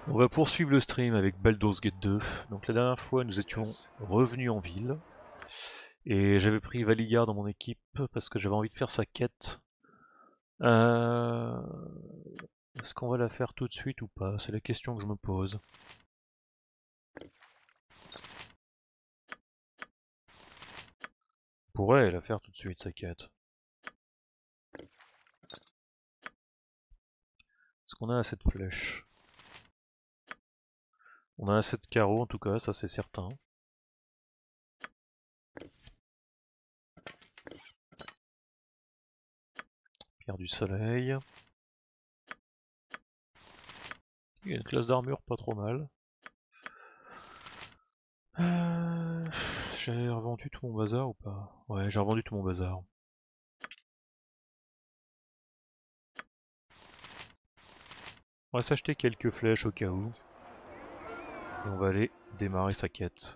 On va poursuivre le stream avec Baldur's Gate 2. Donc la dernière fois nous étions revenus en ville. Et j'avais pris Valigar dans mon équipe parce que j'avais envie de faire sa quête. Est-ce qu'on va la faire tout de suite ou pas? C'est la question que je me pose. On pourrait la faire tout de suite sa quête. Est-ce qu'on a assez de flèches? On a assez de carreaux en tout cas, ça c'est certain. Pierre du soleil. Il y a une classe d'armure pas trop mal. J'ai revendu tout mon bazar ou pas? Ouais, j'ai revendu tout mon bazar. On va s'acheter quelques flèches au cas où. Et on va aller démarrer sa quête.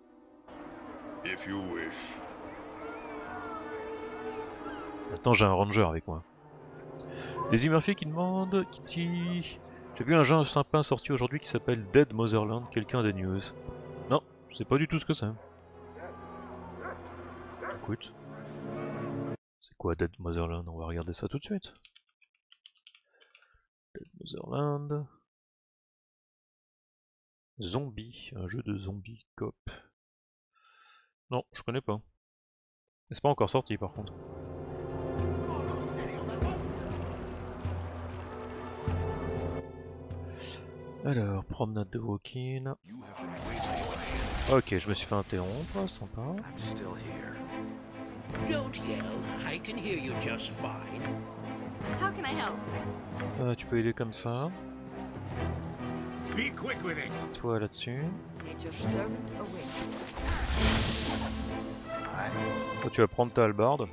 Attends, j'ai un ranger avec moi. Les Murphy qui demande, Kitty... J'ai vu un jeu sympa sorti aujourd'hui qui s'appelle Dead Motherland, quelqu'un a des news? Non, je sais pas du tout ce que c'est. Écoute. C'est quoi Dead Motherland? On va regarder ça tout de suite. Dead Motherland... Zombie, un jeu de zombies cop. Non, je connais pas. C'est pas encore sorti par contre. Alors, promenade de walking. Ok, je me suis fait interrompre, sympa. Tu peux aider comme ça. Toi là-dessus. Toi tu vas prendre ta hallebarde.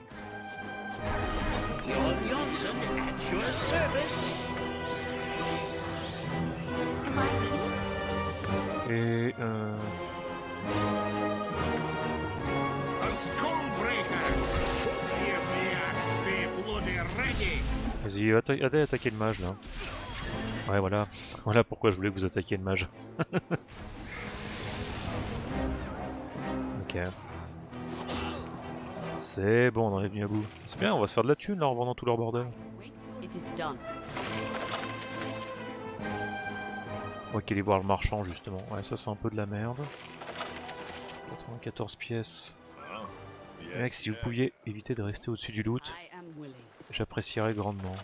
Et vas-y, allez attaquer le mage là. Ouais voilà, voilà pourquoi je voulais que vous attaquiez le mage. Ok. C'est bon, on en est venu à bout. C'est bien, on va se faire de la thune là en vendant tout leur bordel. On va aller voir le marchand justement. Ouais, ça c'est un peu de la merde. 94 pièces. Mec, si vous pouviez éviter de rester au-dessus du loot, j'apprécierais grandement.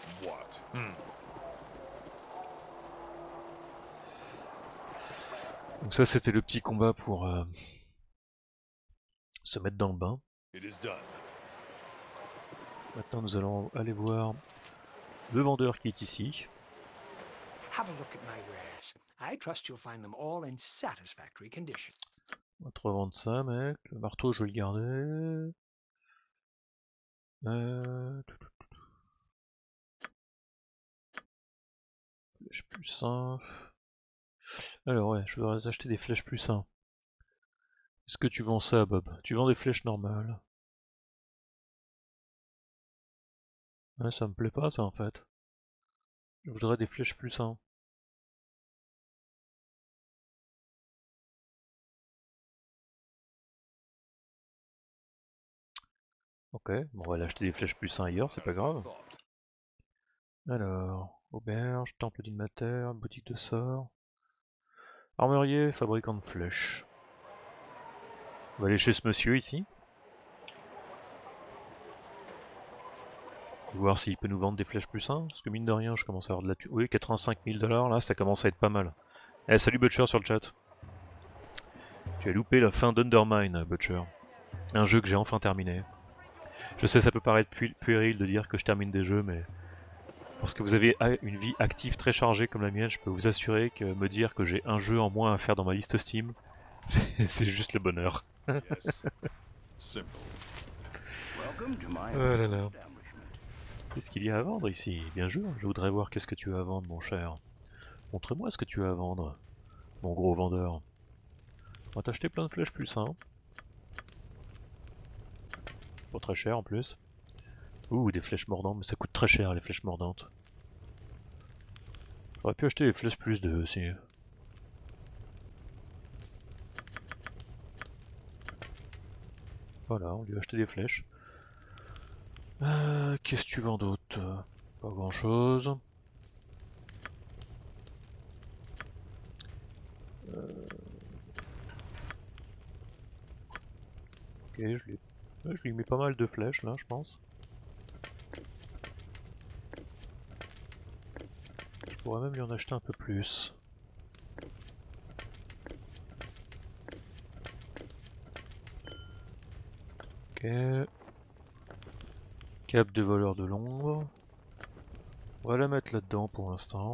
Donc ça c'était le petit combat pour se mettre dans le bain. Maintenant nous allons aller voir le vendeur qui est ici. On va te revendre ça mec, le marteau je vais le garder. Flèche plus 1. Alors ouais, je voudrais acheter des flèches plus 1. Est-ce que tu vends ça Bob? Tu vends des flèches normales? Ouais, ça me plaît pas ça en fait. Je voudrais des flèches plus 1. Ok, bon, on va aller acheter des flèches plus 1 ailleurs, c'est pas grave. Alors, auberge, temple d'Inmater, boutique de sorts. Armurier, fabricant de flèches. On va aller chez ce monsieur ici. Voir s'il peut nous vendre des flèches plus 1, parce que mine de rien, je commence à avoir de la thune. Oui, 85 000 $, là, ça commence à être pas mal. Eh, salut Butcher sur le chat. Tu as loupé la fin d'Undermine, Butcher. Un jeu que j'ai enfin terminé. Je sais, ça peut paraître puéril de dire que je termine des jeux, mais... Parce que vous avez une vie active très chargée comme la mienne, je peux vous assurer que me dire que j'ai un jeu en moins à faire dans ma liste Steam, c'est juste le bonheur. Oh là là. Qu'est-ce qu'il y a à vendre ici? Bien sûr, je voudrais voir qu'est-ce que tu as à vendre, mon cher. Montre-moi ce que tu as à vendre, mon gros vendeur. On va t'acheter plein de flèches plus 1. Pas très cher en plus. Ouh, des flèches mordantes, mais ça coûte très cher les flèches mordantes. J'aurais pu acheter les flèches plus 2 aussi. Voilà, on lui a acheté des flèches. Qu'est-ce que tu vends d'autre? Pas grand chose. Ok, je lui mets pas mal de flèches là, je pense. Je pourrais même lui en acheter un peu plus. Ok. Cap de voleur de l'ombre. On va la mettre là-dedans pour l'instant.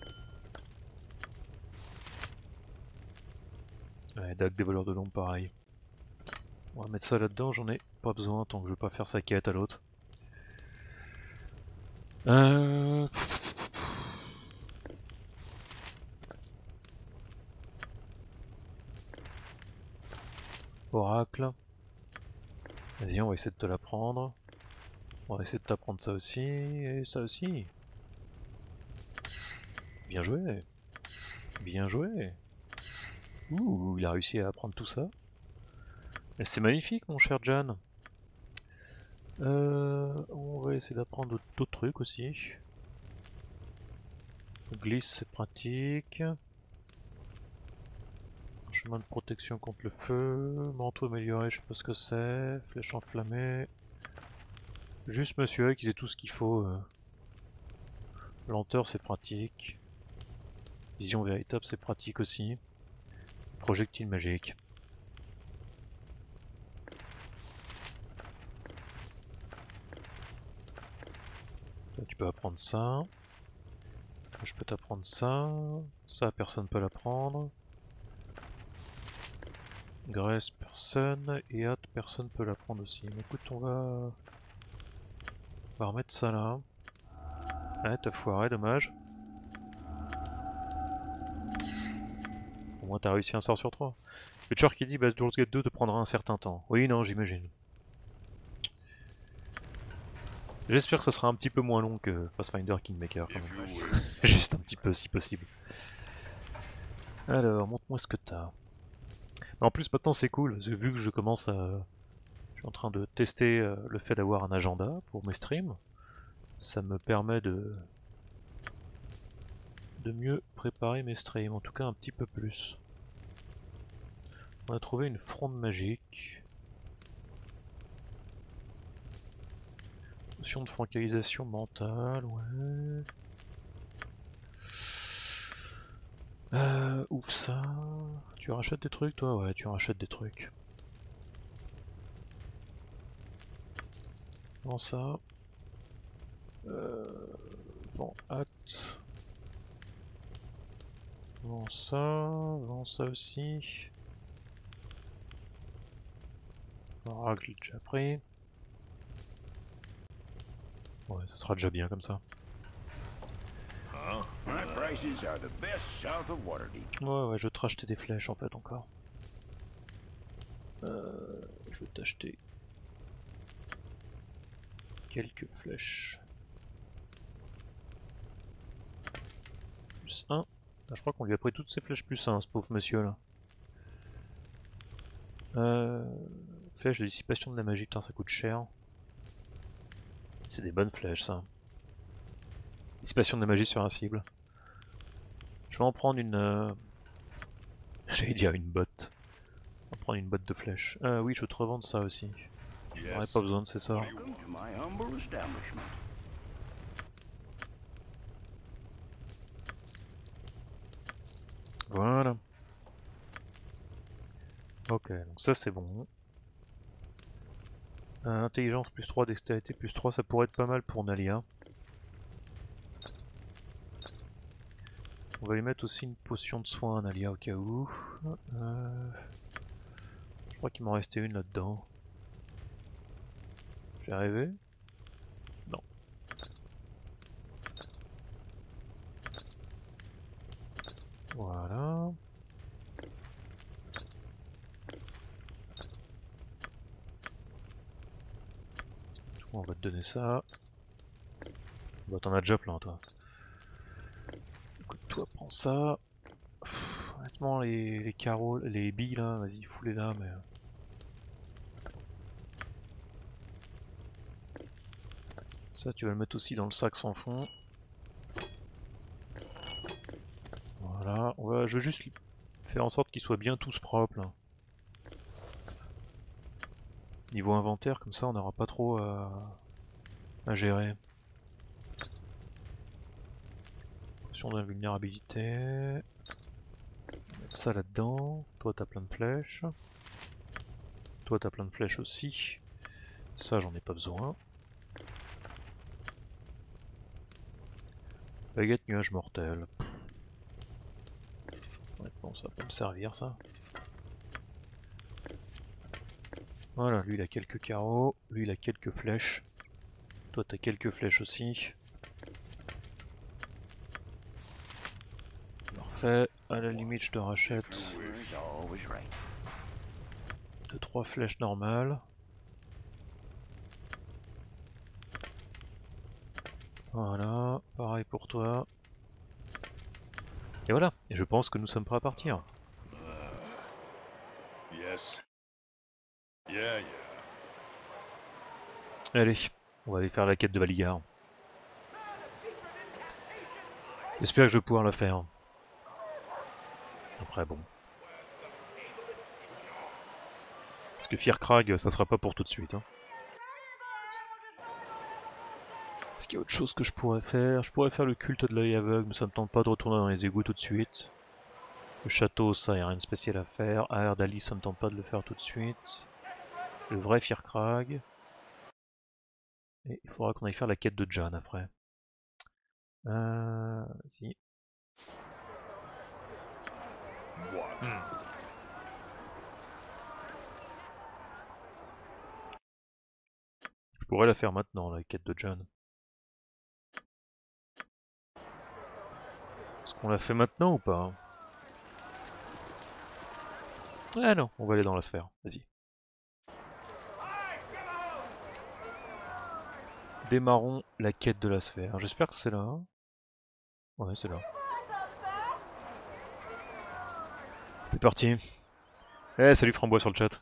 Ouais, dague des voleurs de l'ombre pareil. On va mettre ça là-dedans, j'en ai pas besoin tant que je veux pas faire sa quête à l'autre. Oracle. Vas-y, on va essayer de te la prendre. On va essayer de t'apprendre ça aussi, et ça aussi. Bien joué. Bien joué. Ouh, il a réussi à apprendre tout ça. C'est magnifique, mon cher Jan. On va essayer d'apprendre d'autres trucs aussi. Glisse, c'est pratique. Chemin de protection contre le feu. Manteau amélioré, je sais pas ce que c'est. Flèche enflammée. Juste monsieur, qu'ils aient tout ce qu'il faut. Lenteur, c'est pratique. Vision véritable, c'est pratique aussi. Projectile magique. Là, tu peux apprendre ça. Je peux t'apprendre ça. Ça, personne peut l'apprendre. Graisse, personne. Et hâte, personne peut l'apprendre aussi. Mais écoute, on va remettre ça là. Ouais, t'as foiré, dommage. Au moins t'as réussi un sort sur 3. Le tueur qui dit Baldur's Gate 2 te prendra un certain temps. Oui, non, j'imagine. J'espère que ça sera un petit peu moins long que Pathfinder Kingmaker quand même. Juste un petit peu si possible. Alors, montre-moi ce que t'as. En plus maintenant c'est cool, vu que je commence à... Je suis en train de tester le fait d'avoir un agenda pour mes streams. Ça me permet de mieux préparer mes streams, en tout cas un petit peu plus. On a trouvé une fronde magique. Notion de focalisation mentale, ouais. Ouf ça. Tu rachètes des trucs toi? Ouais, tu rachètes des trucs. Vends ça. Vends hâte. Vends ça aussi. Oracle déjà pris. Ouais, ça sera déjà bien comme ça. Ouais, je vais te racheter des flèches en fait encore. Je vais t'acheter quelques flèches. Plus 1. Ah, je crois qu'on lui a pris toutes ses flèches plus 1, ce pauvre monsieur là. Flèche de dissipation de la magie, putain ça coûte cher. C'est des bonnes flèches ça. Dissipation de la magie sur un cible. Je vais en prendre une... J'allais dire une botte. On va prendre une botte de flèches. Oui, je vais te revendre ça aussi. J'en aurais pas besoin de ces sorts. Voilà. Ok, donc ça c'est bon. Intelligence plus 3, dextérité plus 3, ça pourrait être pas mal pour Nalia. On va lui mettre aussi une potion de soin à Nalia au cas où. Je crois qu'il m'en restait une là-dedans. J'ai rêvé? Non. Voilà. On va te donner ça. Bah t'en as déjà plein toi. Écoute, toi, prends ça. Pff, honnêtement, les carreaux, les billes là, vas-y, fous-les là, mais. Ça, tu vas le mettre aussi dans le sac sans fond. Voilà, je veux juste faire en sorte qu'ils soient bien tous propres là. Niveau inventaire, comme ça on n'aura pas trop à gérer. Option d'invulnérabilité. Ça là-dedans. Toi t'as plein de flèches. Toi t'as plein de flèches aussi. Ça j'en ai pas besoin. Baguette nuage mortel. Ouais, bon, ça va pas me servir ça. Voilà, lui il a quelques carreaux, lui il a quelques flèches. Toi t'as quelques flèches aussi. Parfait, à la limite je te rachète 2-3 flèches normales. Voilà, pareil pour toi. Et voilà, et je pense que nous sommes prêts à partir. Allez, on va aller faire la quête de Valigar. J'espère que je vais pouvoir la faire. Après bon. Parce que Firkrag, ça sera pas pour tout de suite. Hein. Est-ce qu'il y a autre chose que je pourrais faire? Je pourrais faire le culte de l'œil aveugle, mais ça me tente pas de retourner dans les égouts tout de suite. Le château, ça, y a rien de spécial à faire. Ardali, ça me tente pas de le faire tout de suite. Le vrai Firkrag. Et il faudra qu'on aille faire la quête de John après. Si. Je pourrais la faire maintenant, la quête de John. Est-ce qu'on la fait maintenant ou pas? Ah non, on va aller dans la sphère, vas-y. Démarrons la quête de la sphère. J'espère que c'est là. Ouais, c'est là. C'est parti. Eh, salut Frambois sur le chat.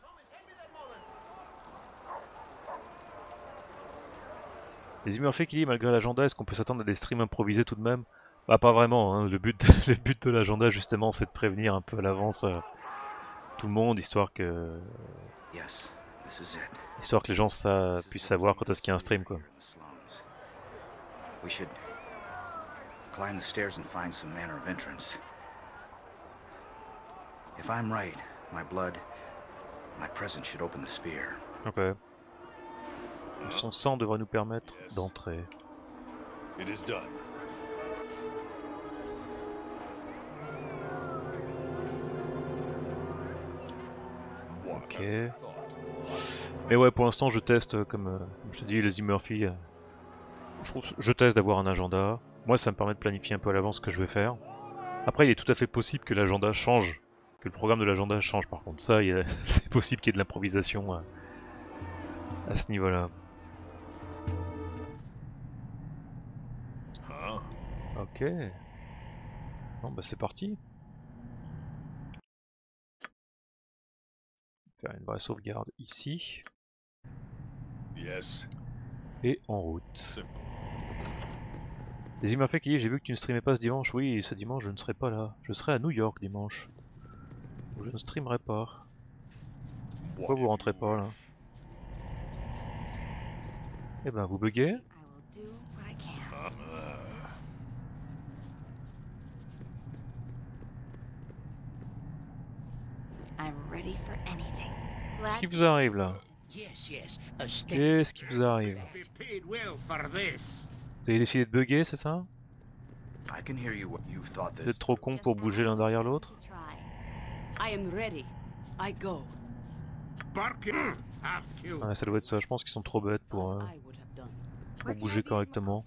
Les humeurs qui dit malgré l'agenda, est-ce qu'on peut s'attendre à des streams improvisés tout de même? Bah pas vraiment, hein. Le but de l'agenda justement c'est de prévenir un peu à l'avance tout le monde, histoire que les gens puissent savoir quand est-ce qu'il y a un stream quoi. Climb the stairs and find some manner of entrance. If I'm right, my presence should open the sphere. Ok. Son sang devrait nous permettre d'entrer. It is done. Ok. Mais ouais, pour l'instant je teste, comme je te dis, les Murphy. Je teste d'avoir un agenda. Moi ça me permet de planifier un peu à l'avance ce que je vais faire. Après il est tout à fait possible que l'agenda change. Que le programme de l'agenda change par contre. Ça, c'est possible qu'il y ait de l'improvisation à ce niveau-là. Ok. Bon bah c'est parti. Faire une vraie sauvegarde ici. Et en route. Les Imafek qui dit j'ai vu que tu ne streamais pas ce dimanche. Oui, ce dimanche je ne serai pas là. Je serai à New York dimanche. Je ne streamerai pas. Pourquoi vous rentrez pas là? Eh ben vous buguez. Qu'est-ce qui vous arrive là? Qu'est-ce qui vous arrive? Vous avez décidé de bugger, c'est ça? Vous êtes trop con pour bouger l'un derrière l'autre? Ouais, ça doit être ça, je pense qu'ils sont trop bêtes pour bouger correctement.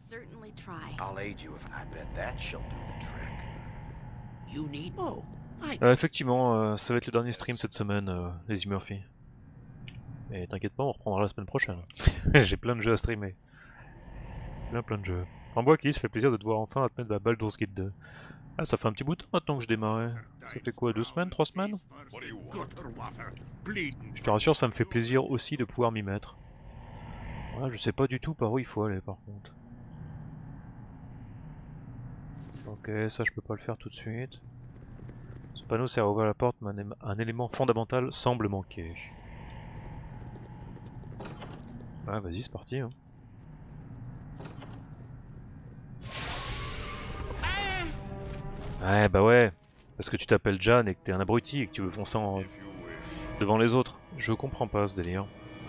Effectivement, ça va être le dernier stream cette semaine, les Murphy. Mais t'inquiète pas, on reprendra la semaine prochaine. J'ai plein de jeux à streamer. Plein de jeux. En bois, Kiss, ça fait plaisir de te voir enfin à te mettre à Baldur's Gate 2. Ah, ça fait un petit bout de temps maintenant que je démarrais. Ça fait quoi, 2 semaines, 3 semaines? What do you want? Bleeding. Je te rassure, ça me fait plaisir aussi de pouvoir m'y mettre. Voilà, je sais pas du tout par où il faut aller par contre. Ok, ça je peux pas le faire tout de suite. Ce panneau sert à ouvrir la porte, mais un élément fondamental semble manquer. Ouais, vas-y, c'est parti. Hein. Ouais, bah ouais. Parce que tu t'appelles Jan et que t'es un abruti et que tu veux foncer If you wish. devant les autres. Je comprends pas ce délire.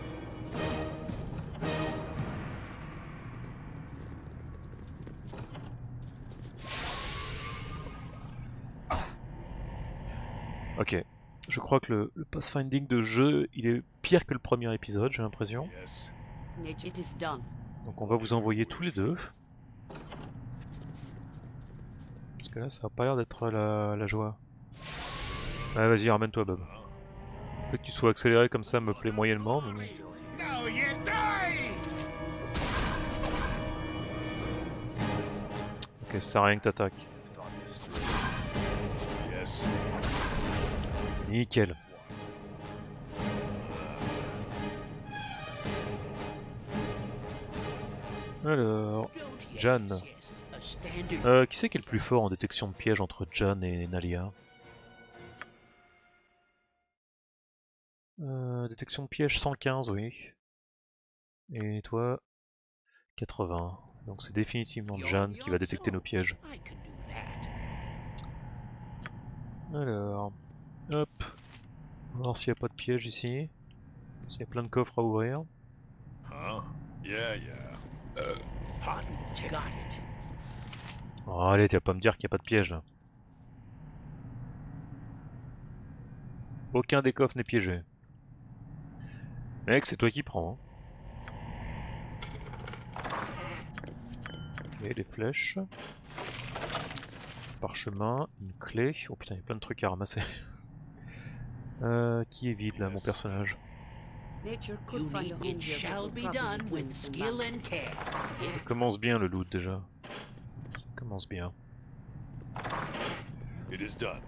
Ok. Je crois que le pathfinding de jeu, il est pire que le premier épisode, j'ai l'impression. Yes. It is done. Donc on va vous envoyer tous les deux. Parce que là, ça a pas l'air d'être la joie. Ouais, vas-y, ramène-toi, Bob. Le fait que tu sois accéléré comme ça me plaît moyennement, mais bon. Now you die! Ok, ça sert à rien que t'attaques. Yes. Nickel. Alors, Jan. A standard. Qui c'est qui est le plus fort en détection de pièges entre Jan et Nalia? Détection de pièges 115, oui. Et toi 80. Donc c'est définitivement Jan qui va détecter nos pièges. I can do that. Alors, hop. On va voir s'il n'y a pas de piège ici. S'il y a plein de coffres à ouvrir. Huh? Yeah. Pardon. Got it. Oh, allez, tu vas pas me dire qu'il n'y a pas de piège là. Aucun des coffres n'est piégé. Mec, c'est toi qui prends. Hein. Ok, les flèches. Parchemin, une clé. Oh putain, il y a plein de trucs à ramasser. Qui est vide là, mon personnage? Nature could find a it shall be done with skill and care. Ça commence bien le loot déjà. Ça commence bien. It is done.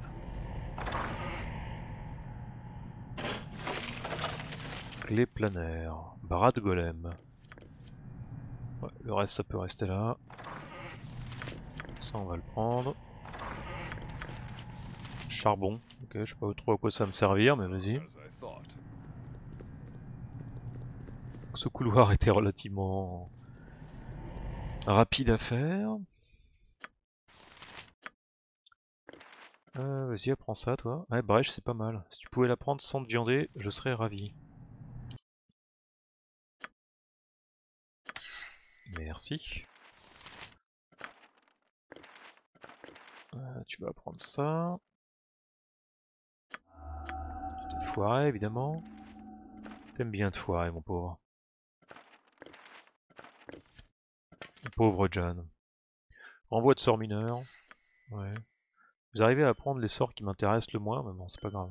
Clé planaire. Bras de golem. Ouais, le reste ça peut rester là. Ça on va le prendre. Charbon. Ok, je sais pas trop à quoi ça va me servir, mais vas-y. As I thought. Ce couloir était relativement rapide à faire. Vas-y, apprends ça toi. Ouais, brèche c'est pas mal. Si tu pouvais la prendre sans te viander, je serais ravi. Merci. Tu vas apprendre ça. Tu t'es foiré évidemment. T'aimes bien te foirer mon pauvre. Mon pauvre Jan. Renvoi de sort mineur. Ouais. Vous arrivez à apprendre les sorts qui m'intéressent le moins, mais bon, c'est pas grave.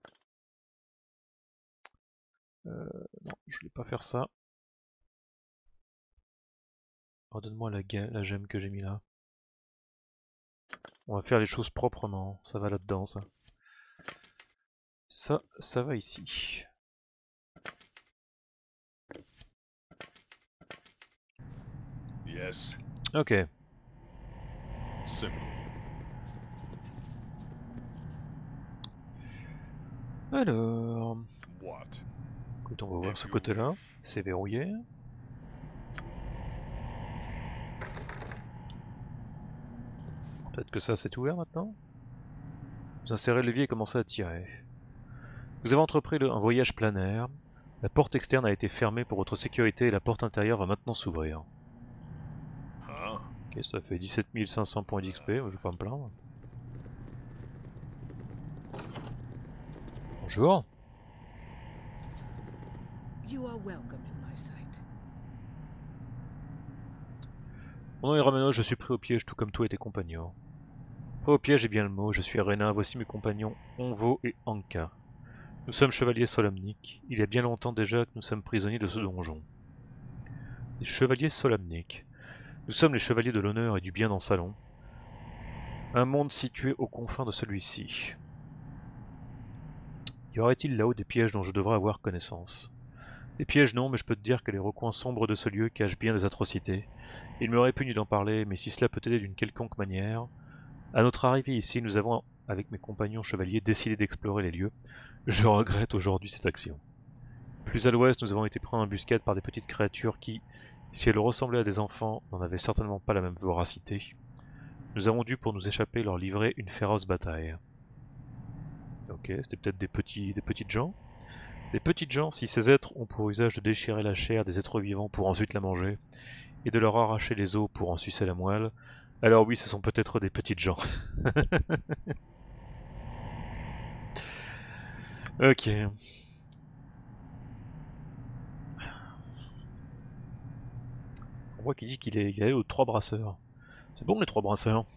Non, je voulais pas faire ça. Redonne-moi la gemme que j'ai mis là. On va faire les choses proprement, ça va là-dedans ça. Ça va ici. Yes. Ok. Simple. Alors... What? Écoute, on va voir ce côté-là. C'est verrouillé. Peut-être que ça c'est ouvert maintenant. Vous insérez le levier et commencez à tirer. Vous avez entrepris un voyage planaire. La porte externe a été fermée pour votre sécurité et la porte intérieure va maintenant s'ouvrir. Huh? Ok, ça fait 17 500 points d'XP, je vais pas me plaindre. Bonjour. You are welcome in my sight. Mon nom est Rameno, je suis pris au piège tout comme toi et tes compagnons. Pris au piège est bien le mot, je suis Rena, voici mes compagnons Onvo et Anka. Nous sommes chevaliers solamniques. Il y a bien longtemps déjà que nous sommes prisonniers de ce donjon. Les chevaliers solamniques. Nous sommes les chevaliers de l'honneur et du bien dans Salon. Un monde situé aux confins de celui-ci. Y aurait-il là-haut des pièges dont je devrais avoir connaissance? Des pièges non, mais je peux te dire que les recoins sombres de ce lieu cachent bien des atrocités. Il me répugne d'en parler, mais si cela peut t'aider d'une quelconque manière... À notre arrivée ici, nous avons, avec mes compagnons chevaliers, décidé d'explorer les lieux. Je regrette aujourd'hui cette action. Plus à l'ouest, nous avons été pris en embuscade par des petites créatures qui, si elles ressemblaient à des enfants, n'en avaient certainement pas la même voracité. Nous avons dû, pour nous échapper, leur livrer une féroce bataille. Ok, c'était peut-être des petites gens. Des petites gens, si ces êtres ont pour usage de déchirer la chair des êtres vivants pour ensuite la manger, et de leur arracher les os pour en sucer la moelle, alors oui, ce sont peut-être des petites gens. Ok. On voit qu'il dit qu'il est allé aux 3 brasseurs. C'est bon les 3 brasseurs.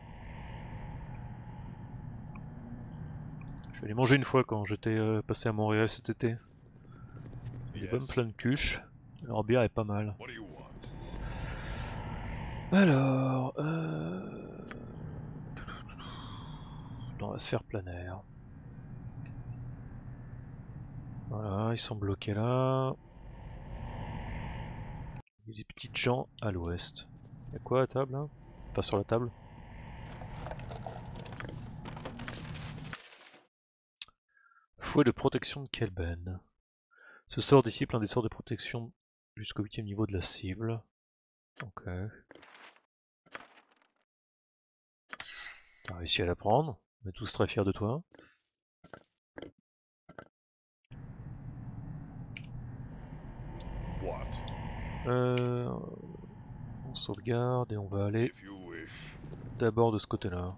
Je suis allé manger une fois quand j'étais passé à Montréal cet été. Des bonnes pleines de cuches. Leur bière est pas mal. What do you want? Alors... dans la sphère planaire. Voilà, ils sont bloqués là. Il y a des petites gens à l'ouest. Y'a quoi à la table là? Pas sur la table. Fouet de protection de Kelben. Ce sort dissipe l'un des sorts de protection jusqu'au 8e niveau de la cible. Ok. T'as réussi à la prendre. On est tous très fiers de toi. What? On sauvegarde et on va aller If you wish. d'abord de ce côté-là.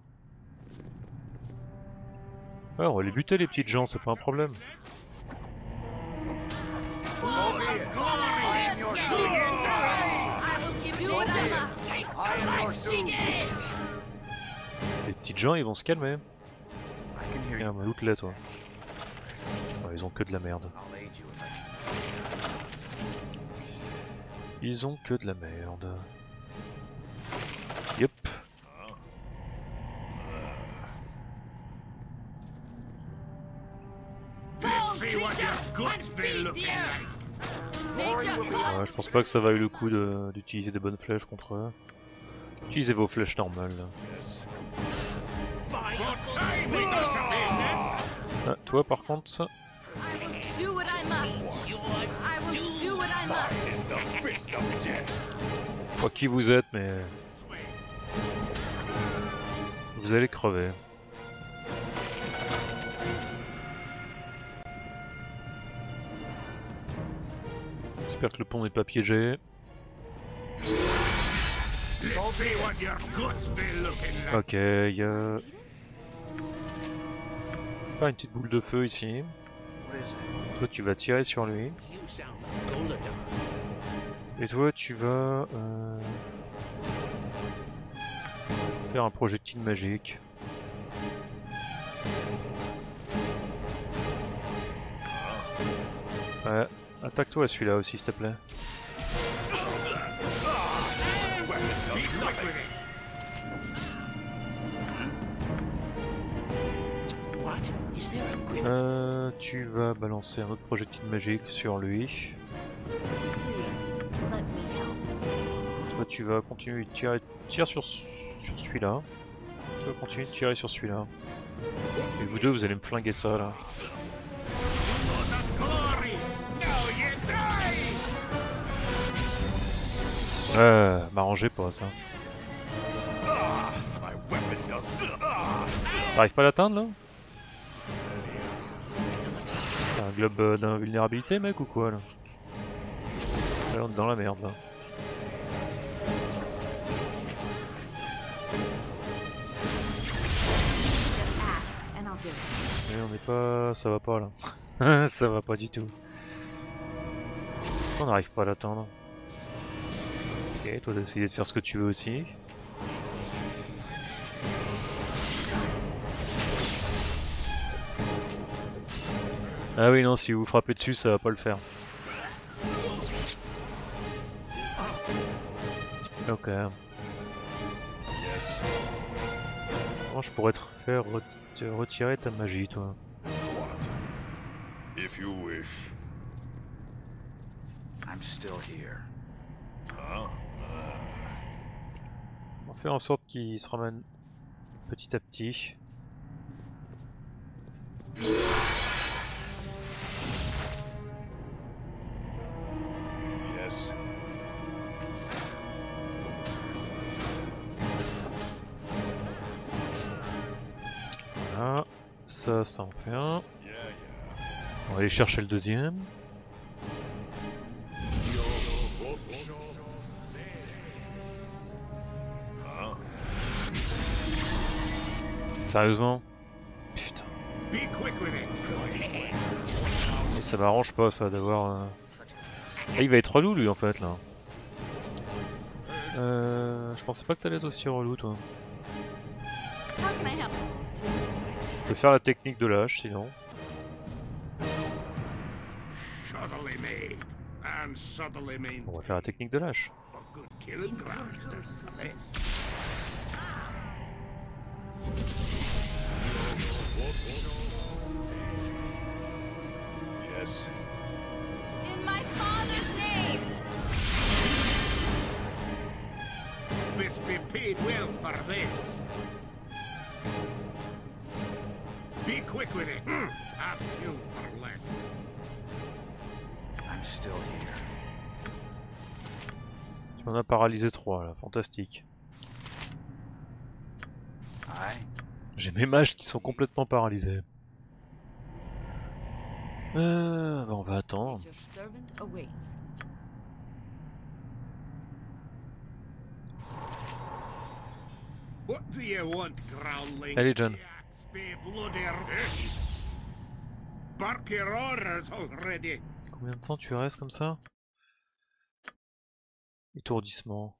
Ah, on va les buter les petites gens, c'est pas un problème. Les petites gens ils vont se calmer. Tiens, mais loot-les toi. Oh, ils ont que de la merde. Ils ont que de la merde. Yep. Ouais, je pense pas que ça vaille le coup d'utiliser des bonnes flèches contre eux. Utilisez vos flèches normales. Là. Ah, toi par contre ça... Je sais pas qui vous êtes mais... Vous allez crever. J'espère que le pont n'est pas piégé. Ok, il y a... Pas une petite boule de feu ici. Toi tu vas tirer sur lui. Et toi tu vas... faire un projectile magique. Ouais, attaque-toi à celui-là aussi s'il te plaît. Tu vas balancer un autre projectile magique sur lui. Toi tu vas continuer de tirer, tire sur celui-là. Tu vas continuer de tirer sur celui-là. Et vous deux vous allez me flinguer ça là. M'arrangez pas ça. T'arrives pas à l'atteindre là? T'as un globe d'invulnérabilité mec ou quoi là? Là on est dans la merde là. Mais on est pas... ça va pas là. Ça va pas du tout. On n'arrive pas à l'atteindre. Ok, toi t'as décidé de faire ce que tu veux aussi. Ah oui non, si vous frappez dessus ça va pas le faire. Ok. Comment je pourrais te faire retirer ta magie, toi? What? If you wish. I'm still here. Huh? On va faire en sorte qu'il se ramène petit à petit. Yes. Voilà, ça en fait un. Yeah, yeah. On va aller chercher le deuxième. Huh? Sérieusement? Putain. Be quick with it. Et ça m'arrange pas ça d'avoir... Ah, il va être relou lui en fait là. Je pensais pas que t'allais être aussi relou toi. Je peux faire la technique de l'âge sinon. Subtly made. And subtly made. On va faire la technique de l'âge. For good killing grounds. Yes. In my father's name! Must be paid well for this. Be quick with it. I've killed for less. I'm still here. Tu m'en as paralysé 3 là, fantastique. J'ai mes mages qui sont complètement paralysés. Bah on va attendre. Your servant awaits. What do you want, growling? Allez, John. Yaks be bloody bark your orders already. Combien de temps tu restes comme ça? Étourdissement.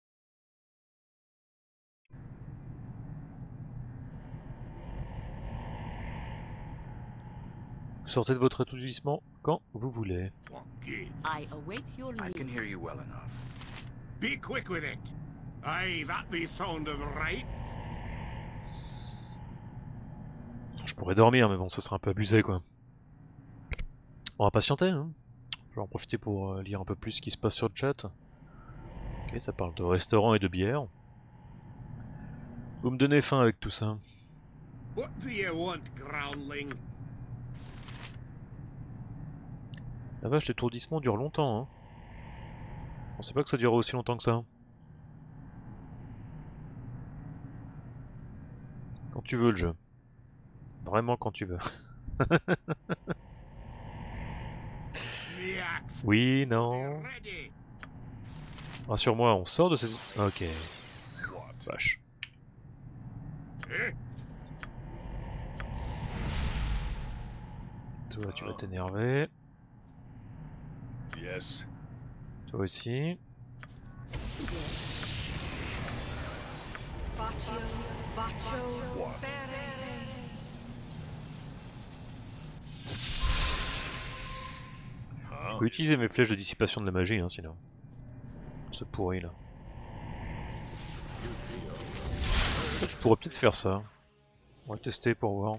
Vous sortez de votre étourdissement quand vous voulez. What gives? I await your I can news. hear you well enough. Be quick with it. Aye, that be sounded right. Je pourrais dormir mais bon ça serait un peu abusé quoi. On va patienter hein. Je vais en profiter pour lire un peu plus ce qui se passe sur le chat. Ok, ça parle de restaurant et de bière. Vous me donnez faim avec tout ça. What do you want, growling? La vache, l'étourdissement dure longtemps hein. On sait pas que ça durait aussi longtemps que ça. Quand tu veux le jeu. Vraiment quand tu veux. Yaks Oui, be non. ready. Rassure-moi, on sort de cette... Ok, What? vache. Eh? Toi, tu vas t'énerver. Yes. Toi aussi. What? Je Huh? peux utiliser mes flèches de dissipation de la magie, hein, sinon. C'est pourri, là. En fait, je pourrais peut-être faire ça. On va tester pour voir.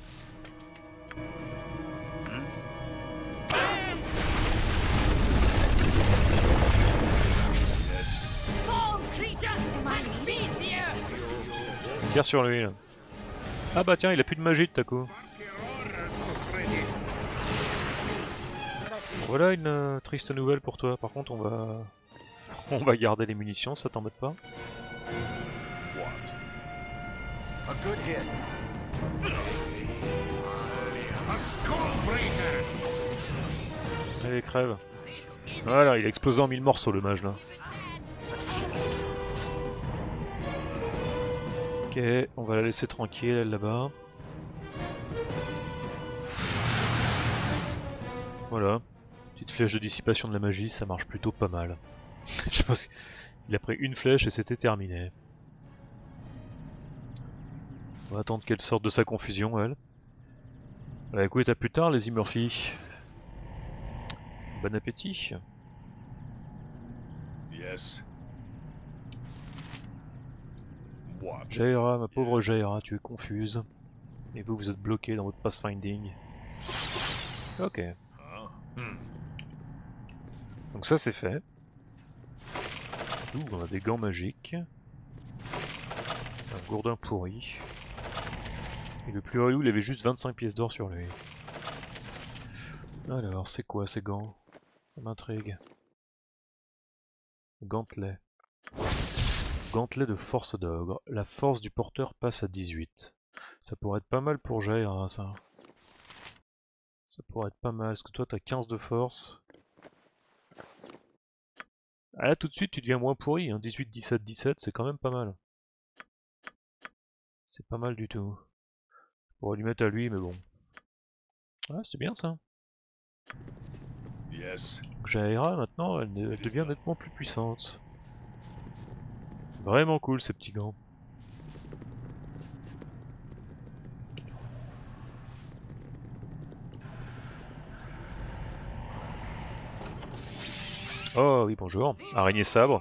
Fall, creature! My feet here! Tire sur lui, là. Ah bah tiens, il a plus de magie, de Taco. Bark your orders already. Voilà une triste nouvelle pour toi. Par contre, on va... On va garder les munitions, ça t'embête pas? What? A good hit. A skullbreaker! Allez, crève. Voilà, il a explosé en 1000 morceaux, le mage, là. Ok, on va la laisser tranquille, elle, là-bas. Voilà. Petite flèche de dissipation de la magie, ça marche plutôt pas mal. Je pense qu'il a pris une flèche et c'était terminé. On va attendre qu'elle sorte de sa confusion, elle. Bah écoute, à plus tard, les Murphy. Bon appétit. Yes. What? Jaira, ma pauvre Jaira, tu es confuse. Et vous, vous êtes bloqué dans votre pathfinding. Ok. Donc ça c'est fait. Ouh, on a des gants magiques. Un gourdin pourri. Et le plus relou, il avait juste 25 pièces d'or sur lui. Alors, c'est quoi ces gants? Ça m'intrigue. Gantelet. Gantelet de force d'ogre. La force du porteur passe à 18. Ça pourrait être pas mal pour Jaira, ça. Ça pourrait être pas mal. Est-ce que toi t'as 15 de force? Ah là tout de suite tu deviens moins pourri. Hein. 18, 17, 17, c'est quand même pas mal. C'est pas mal du tout. Je pourrais lui mettre à lui, mais bon. Ah, c'est bien ça. Donc Jaira maintenant, elle devient nettement plus puissante. Vraiment cool ces petits gants. Oh oui, bonjour. Araignée sabre.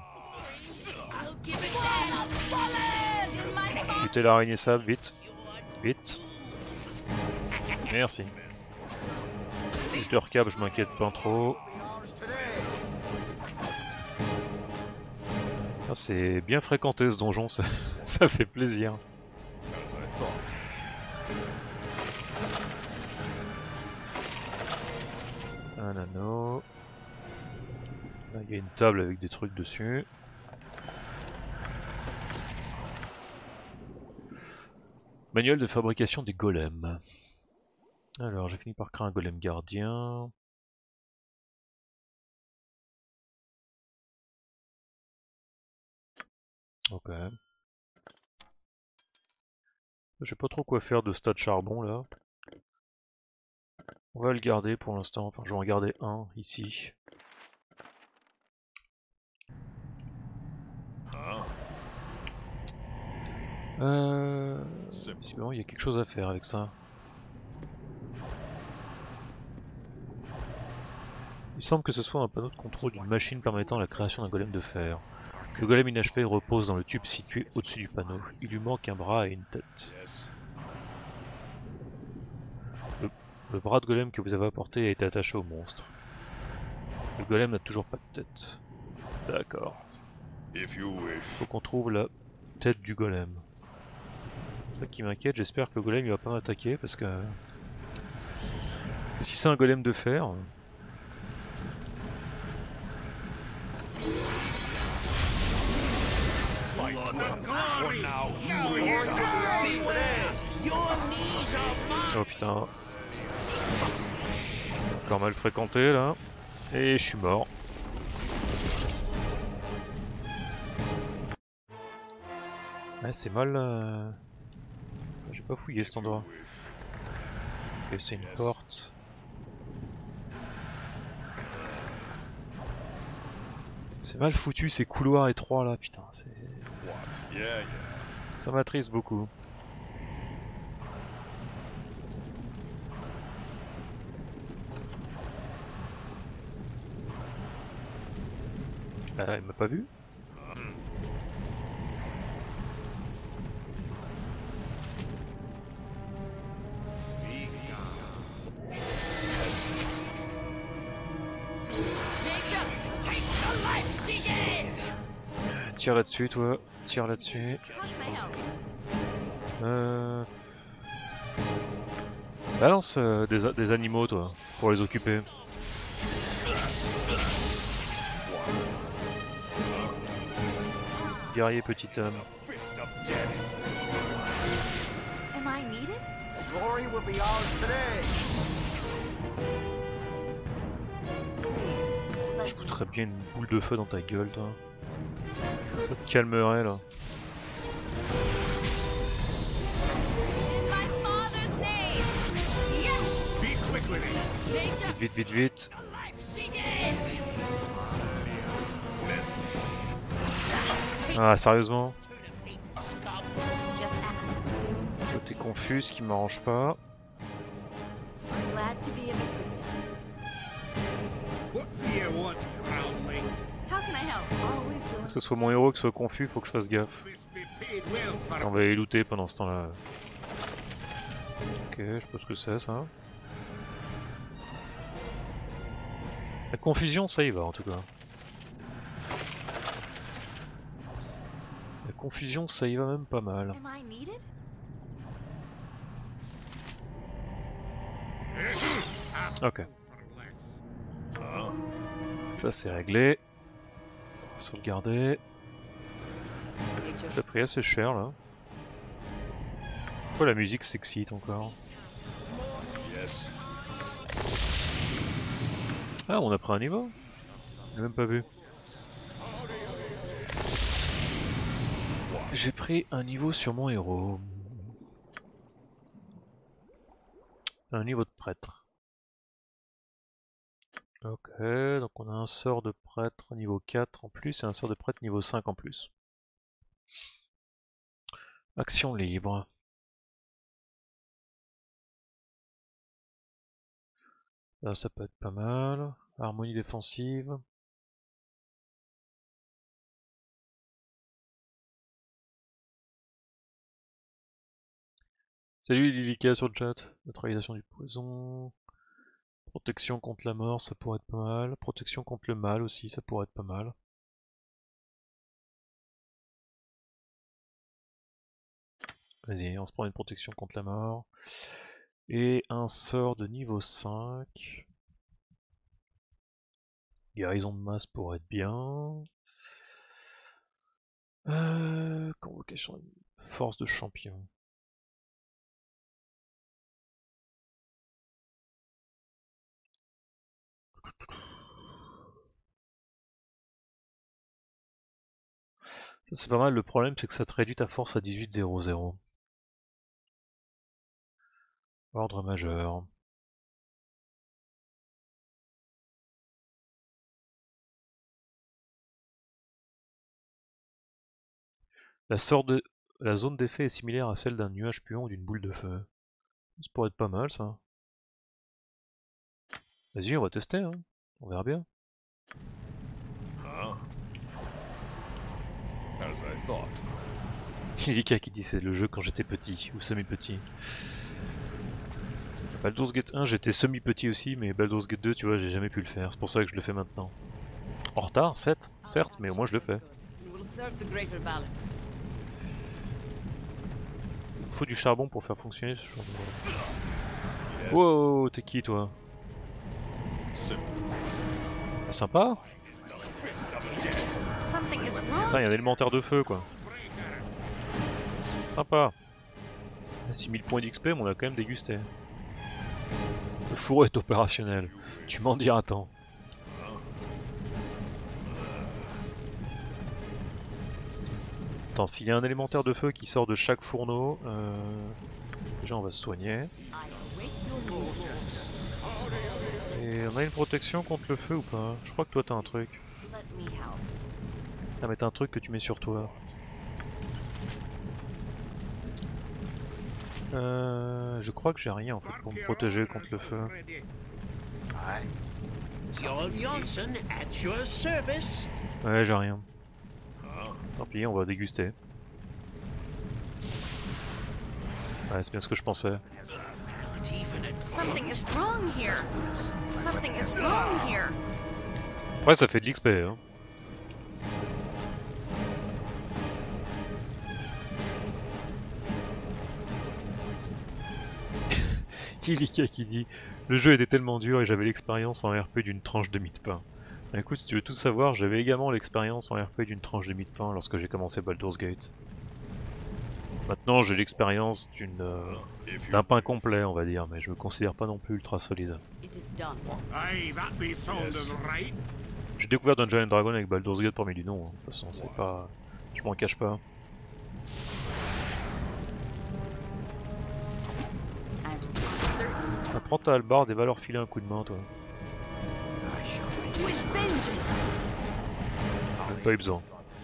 Butez l'araignée sabre, vite. Vite. Merci. Buteur cap, je m'inquiète pas trop. Ah, c'est bien fréquenté ce donjon, ça, ça fait plaisir. Un anneau. Là, il y a une table avec des trucs dessus. Manuel de fabrication des golems. Alors, j'ai fini par créer un golem gardien. Ok. Je sais pas trop quoi faire de ce tas de charbon là. On va le garder pour l'instant. Enfin, je vais en garder un ici. Visiblement, il y a quelque chose à faire avec ça. Il semble que ce soit un panneau de contrôle d'une machine permettant la création d'un golem de fer. Le golem inachevé repose dans le tube situé au-dessus du panneau. Il lui manque un bras et une tête. Le bras de golem que vous avez apporté a été attaché au monstre. Le golem n'a toujours pas de tête. D'accord. Faut qu'on trouve la tête du golem. C'est ça qui m'inquiète, j'espère que le golem il va pas m'attaquer parce que si c'est un golem de fer... Oh putain. Encore mal fréquenté là. Et je suis mort. Ah, c'est mal... J'ai pas fouillé cet endroit. Ok, c'est une porte. C'est mal foutu ces couloirs étroits là, putain, c'est... Ça m'attriste beaucoup. Ah, il m'a pas vu? Tire là-dessus, toi. Tire là-dessus. Balance des animaux, toi, pour les occuper. Guerrier petit homme. Je foutrais bien une boule de feu dans ta gueule, toi. Ça te calmerait là. Vite, vite, vite, vite. Ah, sérieusement? Toi t'es confus, ce qui m'arrange pas. What do you want, Groundling? How can I help? Always willing Que ce soit mon héros qui soit confus, faut que je fasse gaffe. On va les looter pendant ce temps-là. Ok, je sais pas ce que c'est ça. La confusion, ça y va en tout cas. La confusion, ça y va même pas mal. Am I needed? Ok. Ça c'est réglé. Sauvegarder. Ça a pris assez cher là. Pourquoi la musique s'excite encore? Ah, on a pris un niveau? J'ai même pas vu. J'ai pris un niveau sur mon héros. Un niveau de prêtre. Ok, donc on a un sort de prêtre niveau 4 en plus et un sort de prêtre niveau 5 en plus. Action libre. Là, ça peut être pas mal. Harmonie défensive. Salut Lilika sur le chat. Neutralisation du poison. Protection contre la mort, ça pourrait être pas mal. Protection contre le mal aussi, ça pourrait être pas mal. Vas-y, on se prend une protection contre la mort. Et un sort de niveau 5. Guérison de masse pourrait être bien. Convocation force de champion. Ça c'est pas mal, le problème c'est que ça te réduit ta force à 18-0-0. Ordre majeur. La zone d'effet est similaire à celle d'un nuage puant ou d'une boule de feu. Ça pourrait être pas mal ça. Vas-y, on va tester, hein. On verra bien. Lilika qui dit c'est le jeu quand j'étais petit, ou semi-petit. Baldur's Gate 1 j'étais semi-petit aussi, mais Baldur's Gate 2 tu vois j'ai jamais pu le faire, c'est pour ça que je le fais maintenant. En retard, certes, mais au moins je le fais. Il faut du charbon pour faire fonctionner ce charbon. Wow, t'es qui toi? Sympa. Putain, il y a un élémentaire de feu quoi. Sympa. 6000 points d'XP, mais on a quand même dégusté. Le fourreau est opérationnel. Tu m'en diras tant. Attends, s'il y a un élémentaire de feu qui sort de chaque fourneau, déjà on va se soigner. Et on a une protection contre le feu ou pas? Je crois que toi t'as un truc. Ah mais t'as un truc que tu mets sur toi. Je crois que j'ai rien en fait pour me protéger contre le feu. Ouais, j'ai rien. Tant pis, on va déguster. Ouais, c'est bien ce que je pensais. Ouais, ça fait de l'XP, hein. Lilika qui dit le jeu était tellement dur et j'avais l'expérience en RP d'une tranche de mie de pain. Bah, écoute, si tu veux tout savoir, j'avais également l'expérience en RP d'une tranche de mie de pain lorsque j'ai commencé Baldur's Gate. Maintenant j'ai l'expérience d'un pain complet on va dire, mais je me considère pas non plus ultra solide. J'ai découvert Dungeons & Dragons avec Baldur's Gate parmi du nom, hein. De toute façon c'est pas... je m'en cache pas. Prends ta hallebarde et va leur filer un coup de main toi. Même pas eu besoin.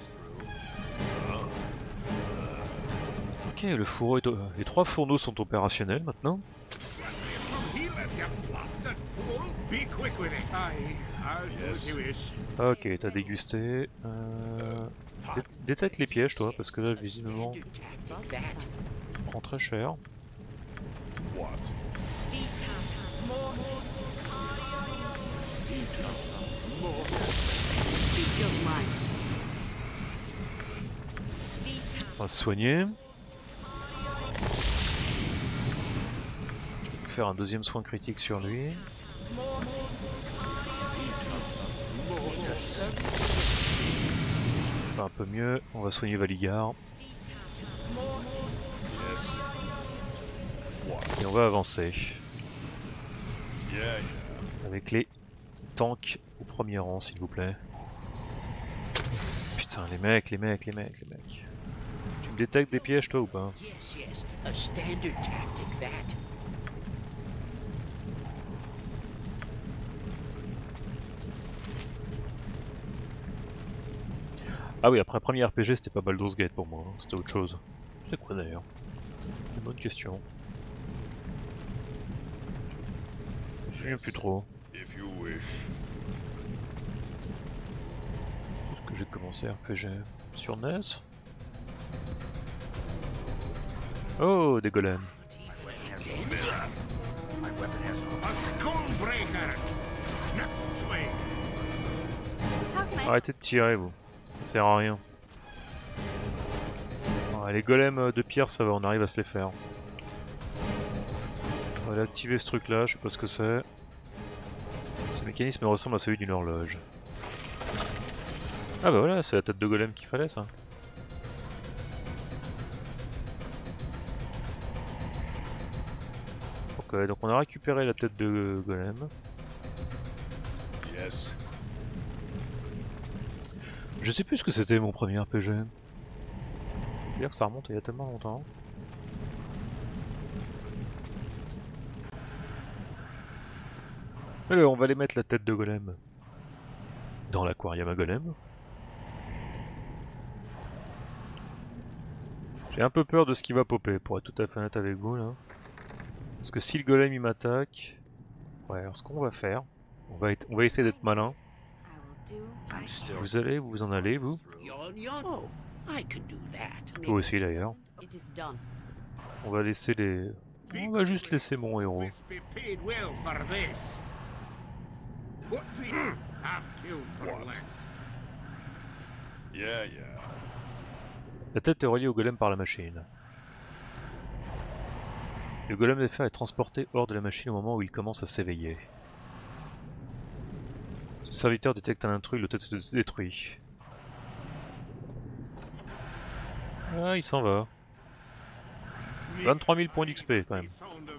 Ok, le fourreau est les 3 fourneaux sont opérationnels maintenant. it, fool. Be quick with it. Aye, I'll do as you wish. Ok, t'as dégusté. Détecte les pièges, toi, parce que là, visiblement, on prend très cher. On va se soigner. Faire un deuxième soin critique sur lui. Enfin, un peu mieux, on va soigner Valigar. Et on va avancer. Avec les tanks au premier rang, s'il vous plaît. Putain, les mecs. Tu me détectes des pièges, toi, ou pas? Yes, yes. A standard tactic, that. Ah oui, après premier RPG, c'était pas Baldur's Gate pour moi, hein. C'était autre chose. C'est quoi d'ailleurs? Une bonne question. Je me souviens plus trop. Est-ce que j'ai commencé RPG sur NES? Oh, des golems. My weapon has no... A skullbreaker. Next swing. Arrêtez de tirer, vous. Ça sert à rien. Ouais, les golems de pierre, ça va, on arrive à se les faire. On va aller activer ce truc là, je sais pas ce que c'est. Ce mécanisme ressemble à celui d'une horloge. Ah bah voilà, c'est la tête de golem qu'il fallait, ça. Ok, donc on a récupéré la tête de golem. Je sais plus ce que c'était mon premier RPG. Je veux dire que ça remonte il y a tellement longtemps. Alors on va aller mettre la tête de golem dans l'aquarium à golem. J'ai un peu peur de ce qui va popper, pour être tout à fait honnête avec vous là. Parce que si le golem il m'attaque... Ouais, alors ce qu'on va faire, on va essayer d'être malin. I'm still... Vous en allez, vous. Oh, I can do that. Toi aussi d'ailleurs. It is done. On va laisser les... On va juste laisser mon héros. Must be paid well for this. What the... Half killed for less. La tête est reliée au golem par la machine. Le golem des fers est transporté hors de la machine au moment où il commence à s'éveiller. Le serviteur détecte un intrus, le tête est détruit. Ah, il s'en va. 23 000 points d'XP quand même.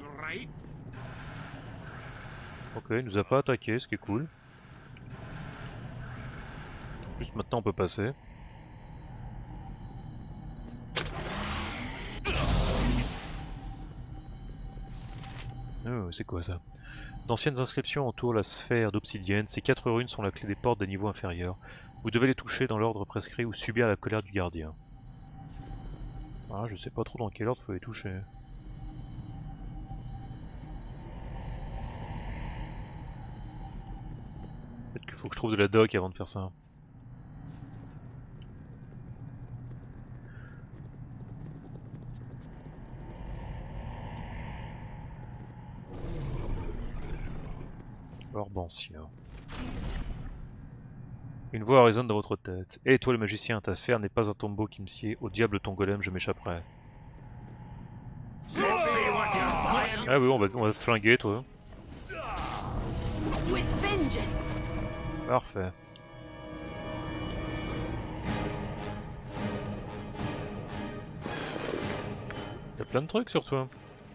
Ok, il nous a pas attaqué, ce qui est cool. Juste maintenant on peut passer. Oh, c'est quoi ça? D'anciennes inscriptions entourent la sphère d'obsidienne. Ces 4 runes sont la clé des portes des niveaux inférieurs. Vous devez les toucher dans l'ordre prescrit ou subir la colère du gardien. Ah, je sais pas trop dans quel ordre faut les toucher. Peut-être qu'il faut que je trouve de la doc avant de faire ça. Orbantia. Une voix résonne dans votre tête. Hé, toi le magicien, ta sphère n'est pas un tombeau qui me sied. Au diable ton golem, je m'échapperai. Ah oui, on va te flinguer, toi. With vengeance. Parfait. T'as plein de trucs sur toi.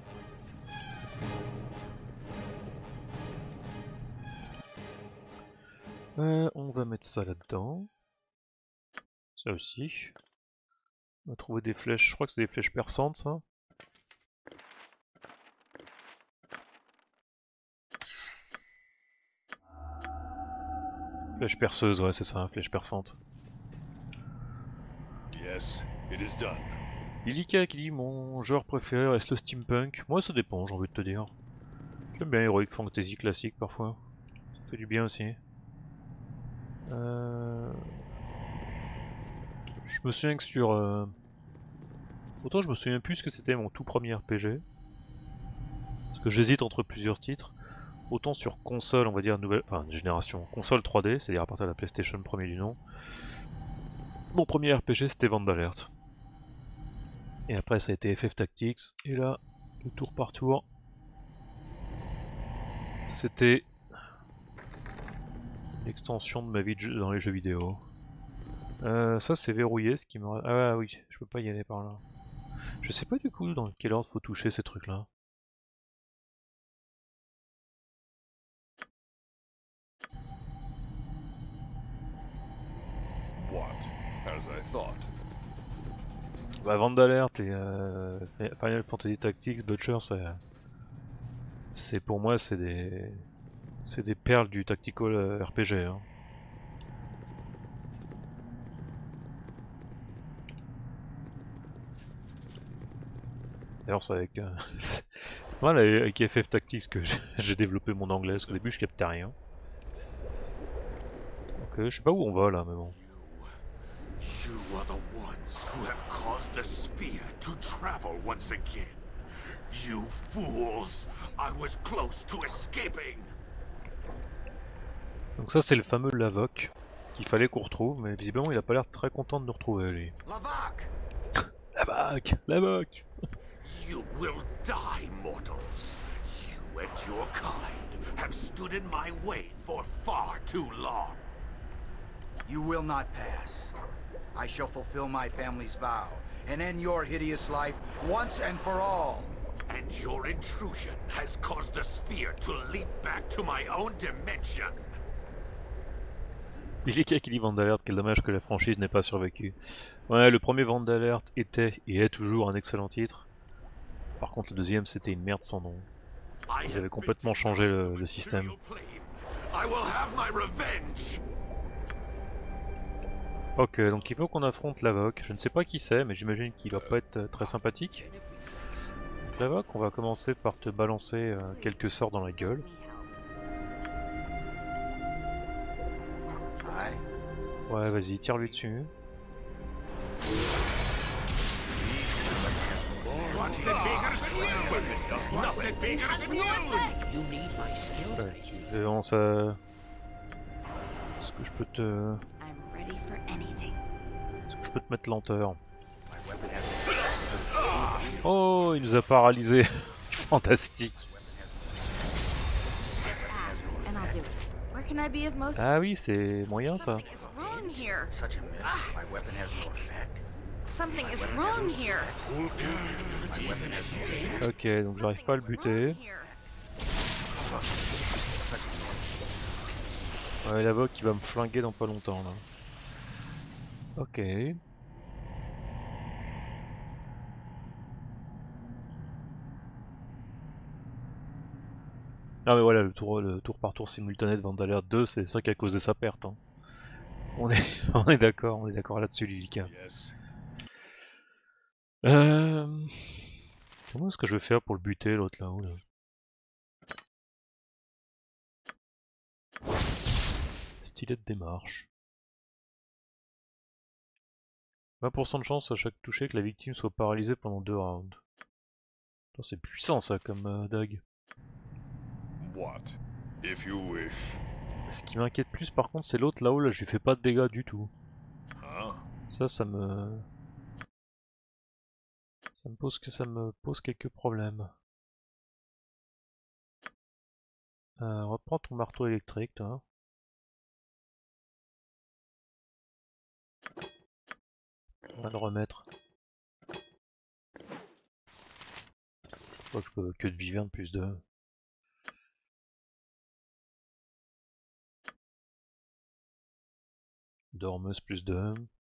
On va mettre ça là-dedans. Ça aussi. On va trouver des flèches, je crois que c'est des flèches perçantes ça. Flèche perceuse, ouais c'est ça, flèche perçante. Ilika qui dit mon genre préféré reste le steampunk. Moi ça dépend, j'ai envie de te dire. J'aime bien Heroic Fantasy classique parfois. Ça fait du bien aussi. Je me souviens que sur... Autant je me souviens plus que c'était mon tout premier RPG. Parce que j'hésite entre plusieurs titres. Autant sur console, on va dire nouvelle... Enfin, génération. Console 3D, c'est-à-dire à partir de la PlayStation premier du nom. Mon premier RPG c'était Vandalert. Et après ça a été FF Tactics. Et là, le tour par tour. C'était... l'extension de ma vie dans les jeux vidéo. Ça c'est verrouillé, ce qui me... Ah oui, je peux pas y aller par là. Je sais pas du coup dans quel ordre faut toucher ces trucs là. Bah Vandalert et Final Fantasy Tactics, Butcher, c'est pour moi c'est des perles du tactical RPG. Hein. D'ailleurs c'est avec... c'est pas mal avec FF Tactics que j'ai développé mon anglais, parce qu'au début je captais rien. Donc je sais pas où on va là, mais bon. You are the ones who have caused the sphere to travel once again. You fools! I was close to escaping. Donc ça c'est le fameux Lavok qu'il fallait qu'on retrouve, mais visiblement il a pas l'air très content de nous retrouver lui. Lavak! Lavok! Lavok! You will die, mortals. You and your kind have stood in my way for far too long. You will not pass. I shall fulfill my family's vow and end your hideous life once and for all. And your intrusion has caused the sphere to leap back to my own dimension. Ilika qui dit Vandalert, quel dommage que la franchise n'ait pas survécu. Ouais, le premier Vandalert était et est toujours un excellent titre. Par contre le deuxième c'était une merde sans nom. Ils avaient complètement changé le système. Ok, donc il faut qu'on affronte Lavok. Je ne sais pas qui c'est, mais j'imagine qu'il va pas être très sympathique. Donc Lavok, on va commencer par te balancer quelques sorts dans la gueule. Ouais, vas-y, tire-lui dessus. Ouais, ça... Est-ce que je peux te... Est-ce que je peux te mettre lenteur? Oh, il nous a paralysés. Fantastique. Ah oui, c'est moyen ça. Ok, donc j'arrive pas à le buter. Ouais, Lavok qui va me flinguer dans pas longtemps là. Ok. Ah mais voilà, le tour par tour simultané de Vandalert 2, c'est ça qui a causé sa perte. Hein. On est d'accord là-dessus, Lilika. Comment est-ce que je vais faire pour le buter, l'autre là-haut là? Stylet de démarche. 20% de chance à chaque toucher que la victime soit paralysée pendant 2 rounds. C'est puissant ça comme dague. Ce qui m'inquiète plus par contre c'est l'autre là-haut, là je lui fais pas de dégâts du tout. Ça me pose quelques problèmes. Reprends ton marteau électrique toi. On va le remettre. Je crois que je peux que de viverne plus de... Dormeuse plus de...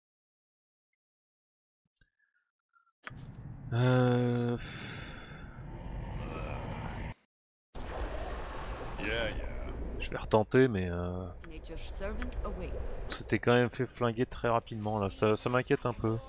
Je vais retenter mais c'était quand même fait flinguer très rapidement là, ça m'inquiète un peu.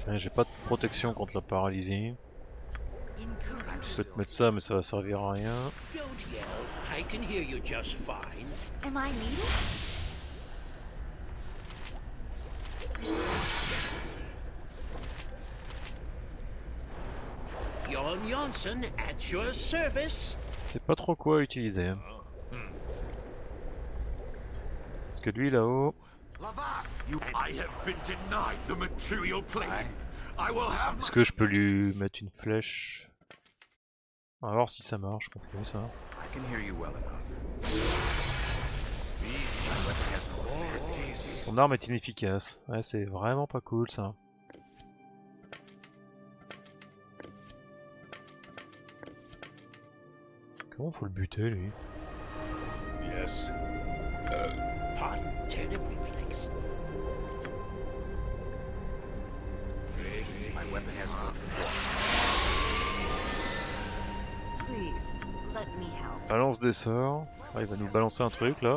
Ouais, j'ai pas de protection contre la paralysie. Je peux te mettre ça, mais ça va servir à rien. Don't yell. I can hear you just fine. Am I needed? Jon Johnson at your service. C'est pas trop quoi utiliser. Parce que lui là-haut... I have been denied the material plane. I will have. Est-ce que je peux lui mettre une flèche? On va voir si ça marche, confirme ça. I can hear you well enough. Ton arme est inefficace. Ouais, c'est vraiment pas cool ça. Comment faut le buter lui? Yes. Pardon, turnip reflex. My weapon has no Please, let me help. Balance des sorts. Ah, il va nous balancer un truc là.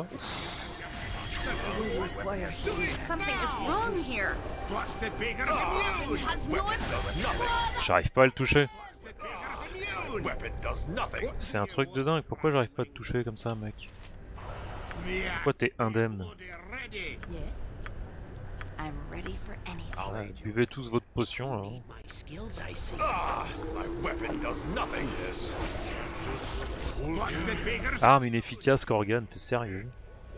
Something is wrong here. Busted Beaker's immune. Has no J'arrive pas à le toucher. Weapon does nothing. C'est un truc de dingue. Pourquoi j'arrive pas à te toucher comme ça, mec? Pourquoi t'es indemne? Yes. I'm ready for anything. Ouais, buvez tous votre potion là. My skills, I see. My weapon does nothing. Busted Beaker's. Arme inefficace qu'organe, t'es sérieux?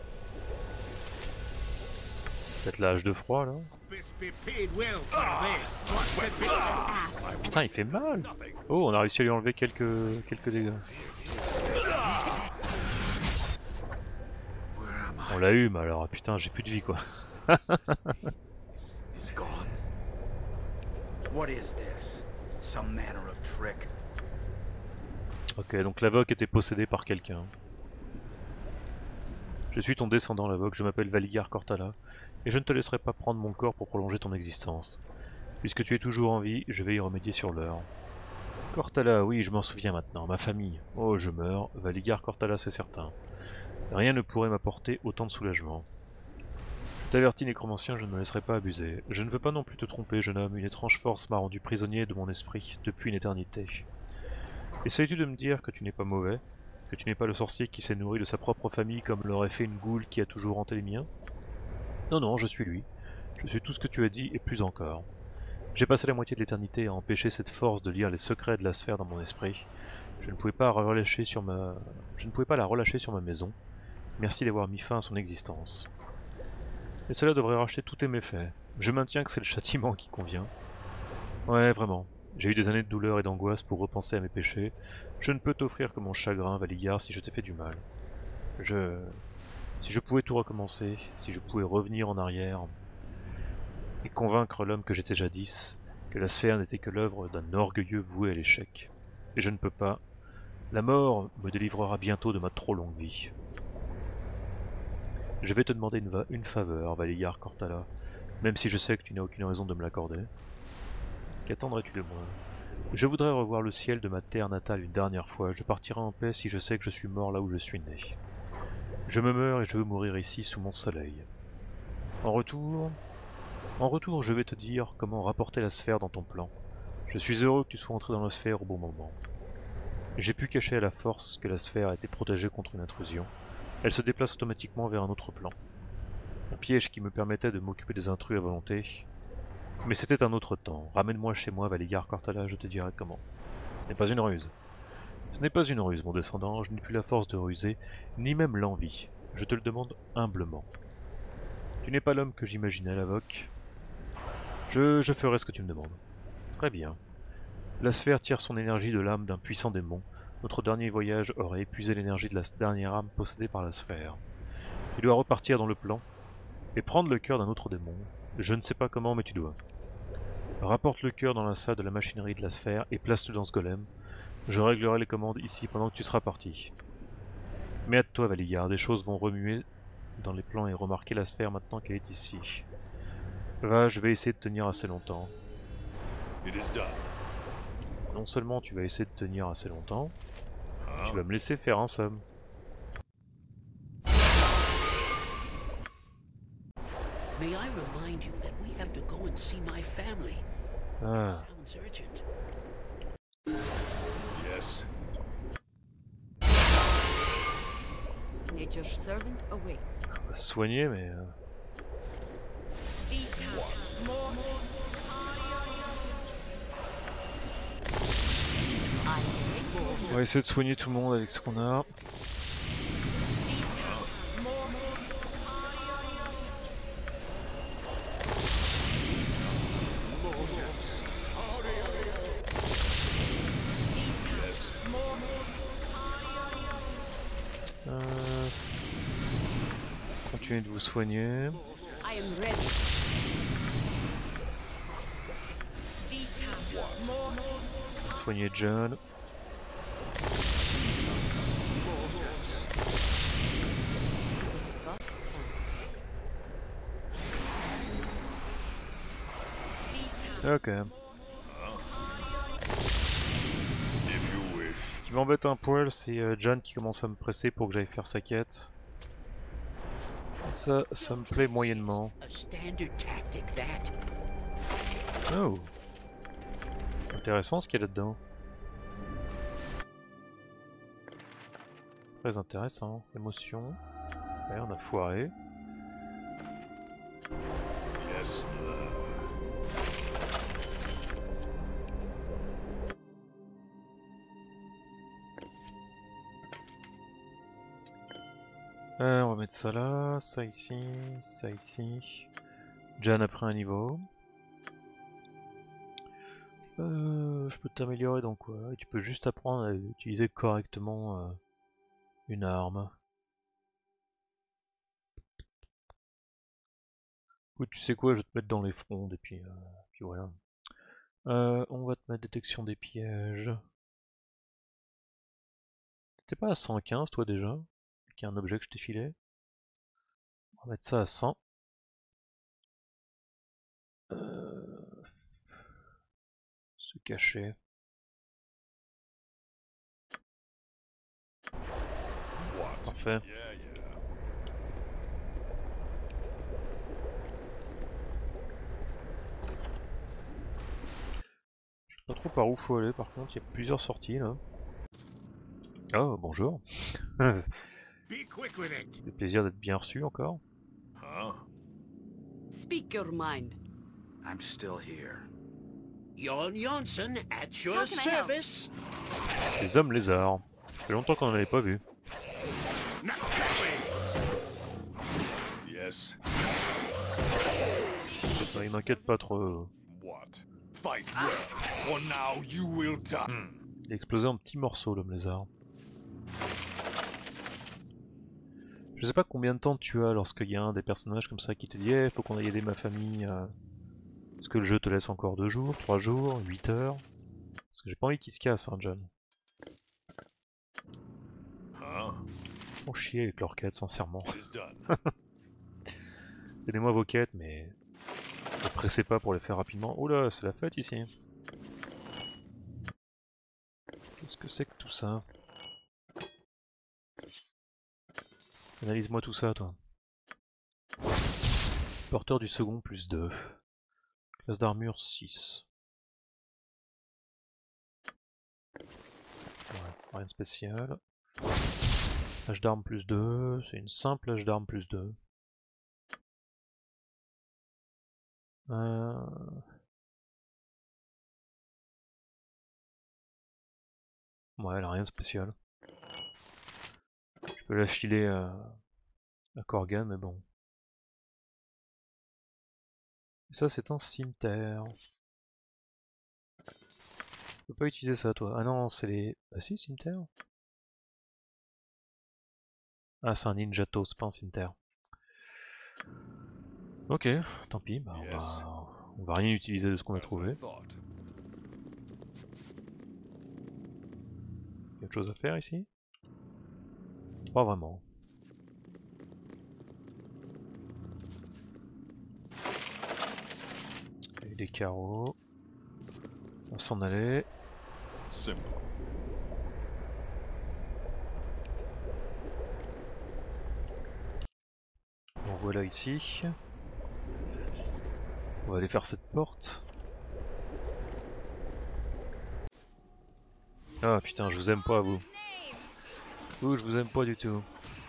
Peut-être la hache de froid là. Be paid well for this. Busted Beaker's. Putain, il fait mal. Oh, on a réussi à lui enlever quelques dégâts. On l'a eu, mais alors putain, j'ai plus de vie quoi. is gone. What is this? Some manner of trick? Ok, donc l'Avoc était possédé par quelqu'un. Je suis ton descendant, l'Avoc, je m'appelle Valigar Cortala, et je ne te laisserai pas prendre mon corps pour prolonger ton existence. Puisque tu es toujours en vie, je vais y remédier sur l'heure. Cortala, oui, je m'en souviens maintenant, ma famille. Oh, je meurs, Valigar Cortala, c'est certain. Rien ne pourrait m'apporter autant de soulagement. Je t'avertis, nécromancien, je ne me laisserai pas abuser. Je ne veux pas non plus te tromper, jeune homme, une étrange force m'a rendu prisonnier de mon esprit depuis une éternité. Essayes-tu de me dire que tu n'es pas mauvais? Que tu n'es pas le sorcier qui s'est nourri de sa propre famille comme l'aurait fait une goule qui a toujours hanté les miens? Non, non, je suis lui. Je suis tout ce que tu as dit et plus encore. J'ai passé la moitié de l'éternité à empêcher cette force de lire les secrets de la sphère dans mon esprit. Je ne pouvais pas la relâcher sur ma maison. Merci d'avoir mis fin à son existence. Et cela devrait racheter tous tes méfaits. Je maintiens que c'est le châtiment qui convient. Ouais, vraiment. J'ai eu des années de douleur et d'angoisse pour repenser à mes péchés. Je ne peux t'offrir que mon chagrin, Valigar, si je t'ai fait du mal. Si je pouvais tout recommencer, si je pouvais revenir en arrière et convaincre l'homme que j'étais jadis, que la sphère n'était que l'œuvre d'un orgueilleux voué à l'échec. Et je ne peux pas. La mort me délivrera bientôt de ma trop longue vie. Je vais te demander une faveur, Valigar Cortala, même si je sais que tu n'as aucune raison de me l'accorder. Qu'attendrais-tu de moi? Je voudrais revoir le ciel de ma terre natale une dernière fois. Je partirai en paix si je sais que je suis mort là où je suis né. Je me meurs et je veux mourir ici sous mon soleil. En retour, je vais te dire comment rapporter la sphère dans ton plan. Je suis heureux que tu sois entré dans la sphère au bon moment. J'ai pu cacher à la force que la sphère a été protégée contre une intrusion. Elle se déplace automatiquement vers un autre plan. Un piège qui me permettait de m'occuper des intrus à volonté. Mais c'était un autre temps. Ramène-moi chez moi, Valigar Cortala, je te dirai comment. Ce n'est pas une ruse. Ce n'est pas une ruse, mon descendant. Je n'ai plus la force de ruser, ni même l'envie. Je te le demande humblement. Tu n'es pas l'homme que j'imaginais, l'Avoc. Je ferai ce que tu me demandes. Très bien. La sphère tire son énergie de l'âme d'un puissant démon. Notre dernier voyage aurait épuisé l'énergie de la dernière âme possédée par la sphère. Tu dois repartir dans le plan et prendre le cœur d'un autre démon. Je ne sais pas comment, mais tu dois. Rapporte le cœur dans la salle de la machinerie de la sphère et place-le dans ce golem. Je réglerai les commandes ici pendant que tu seras parti. Mais hâte-toi, Valigar, des choses vont remuer dans les plans et remarquer la sphère maintenant qu'elle est ici. Va, je vais essayer de tenir assez longtemps. Non seulement tu vas essayer de tenir assez longtemps, tu vas me laisser faire un somme. May I remind you that we have to go and see my family? Ah. Sounds urgent. Yes. Nature's servant awaits. On va se soigner, mais... On va essayer de soigner tout le monde avec ce qu'on a. Continuez de vous soigner. I am ready. Soignez John. Ok. Ce qui m'embête un poil, c'est John qui commence à me presser pour que j'aille faire sa quête. Ça me plaît moyennement. A standard tactic, that. Oh. Intéressant ce qu'il y a là-dedans. Très intéressant. Émotion. Ouais, on a foiré. Yes. On va mettre ça là, ça ici, ça ici. Jan a pris un niveau. Je peux t'améliorer dans quoi? Et tu peux juste apprendre à utiliser correctement une arme. Écoute, tu sais quoi, je vais te mettre dans les fronts et puis voilà. On va te mettre détection des pièges. T'étais pas à 115 toi déjà? Qu'il y a un objet que je t'ai filé. On va mettre ça à 100. Se cacher. Parfait. Je sais pas trop par où faut aller par contre, il y a plusieurs sorties là. Oh bonjour. Be quick with it. Le plaisir d'être bien reçu encore. Huh? Speak your mind. I'm still here. Jon Jonsson at your How can I help? service. Les hommes lézards. Ça fait longtemps qu'on n'en avait pas vu. Not that way. Yes. Ça, il m'inquiète pas trop. What? Fight well, or now you will die. Il a explosé en petits morceaux l'homme lézard. Je sais pas combien de temps tu as lorsqu'il y a un des personnages comme ça qui te dit hey, faut qu'on aille aider ma famille. Est-ce que le jeu te laisse encore 2 jours, 3 jours, 8 heures? Parce que j'ai pas envie qu'il se casse, hein, John. Huh? Faut chier avec leur quête, sincèrement. It is done. Donnez-moi vos quêtes, mais ne pressez pas pour les faire rapidement. Oula, c'est la fête ici. Qu'est-ce que c'est que tout ça? Analyse-moi tout ça, toi. Porteur du second plus 2. Classe d'armure 6. Ouais, rien de spécial. Hache d'arme plus 2. C'est une simple hache d'arme plus 2. Ouais, elle a rien de spécial. Je peux la filer à Corgan, mais bon. Et ça, c'est un cimetière. Je peux pas utiliser ça, toi. Ah non, c'est les... Ah si, cimetière. Ah, c'est un ninjato, c'est pas un cimetière. Ok, tant pis, bah, on va rien utiliser de ce qu'on a trouvé. Il y a autre chose à faire ici? Pas vraiment. Il y a des carreaux. On va s'en aller. Simple. Bon, voilà ici. On va aller faire cette porte. Ah putain, je vous aime pas vous. Vous, je vous aime pas du tout.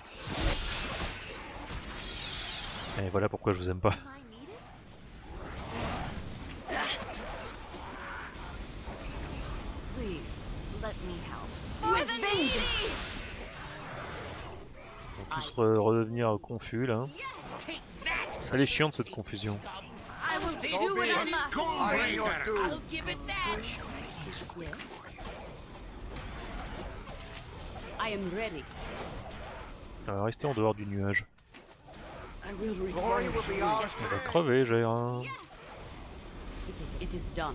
Et voilà pourquoi je vous aime pas. Please, let me help. With vengeance! On va tous redevenir confus là. Elle est chiante cette confusion. I will do what I must. I am your doom. I'll give it that. Yes. I am ready. Restez en dehors du nuage. I will Glory revenge will be you. ours. On va crever, j'ai un... It is done.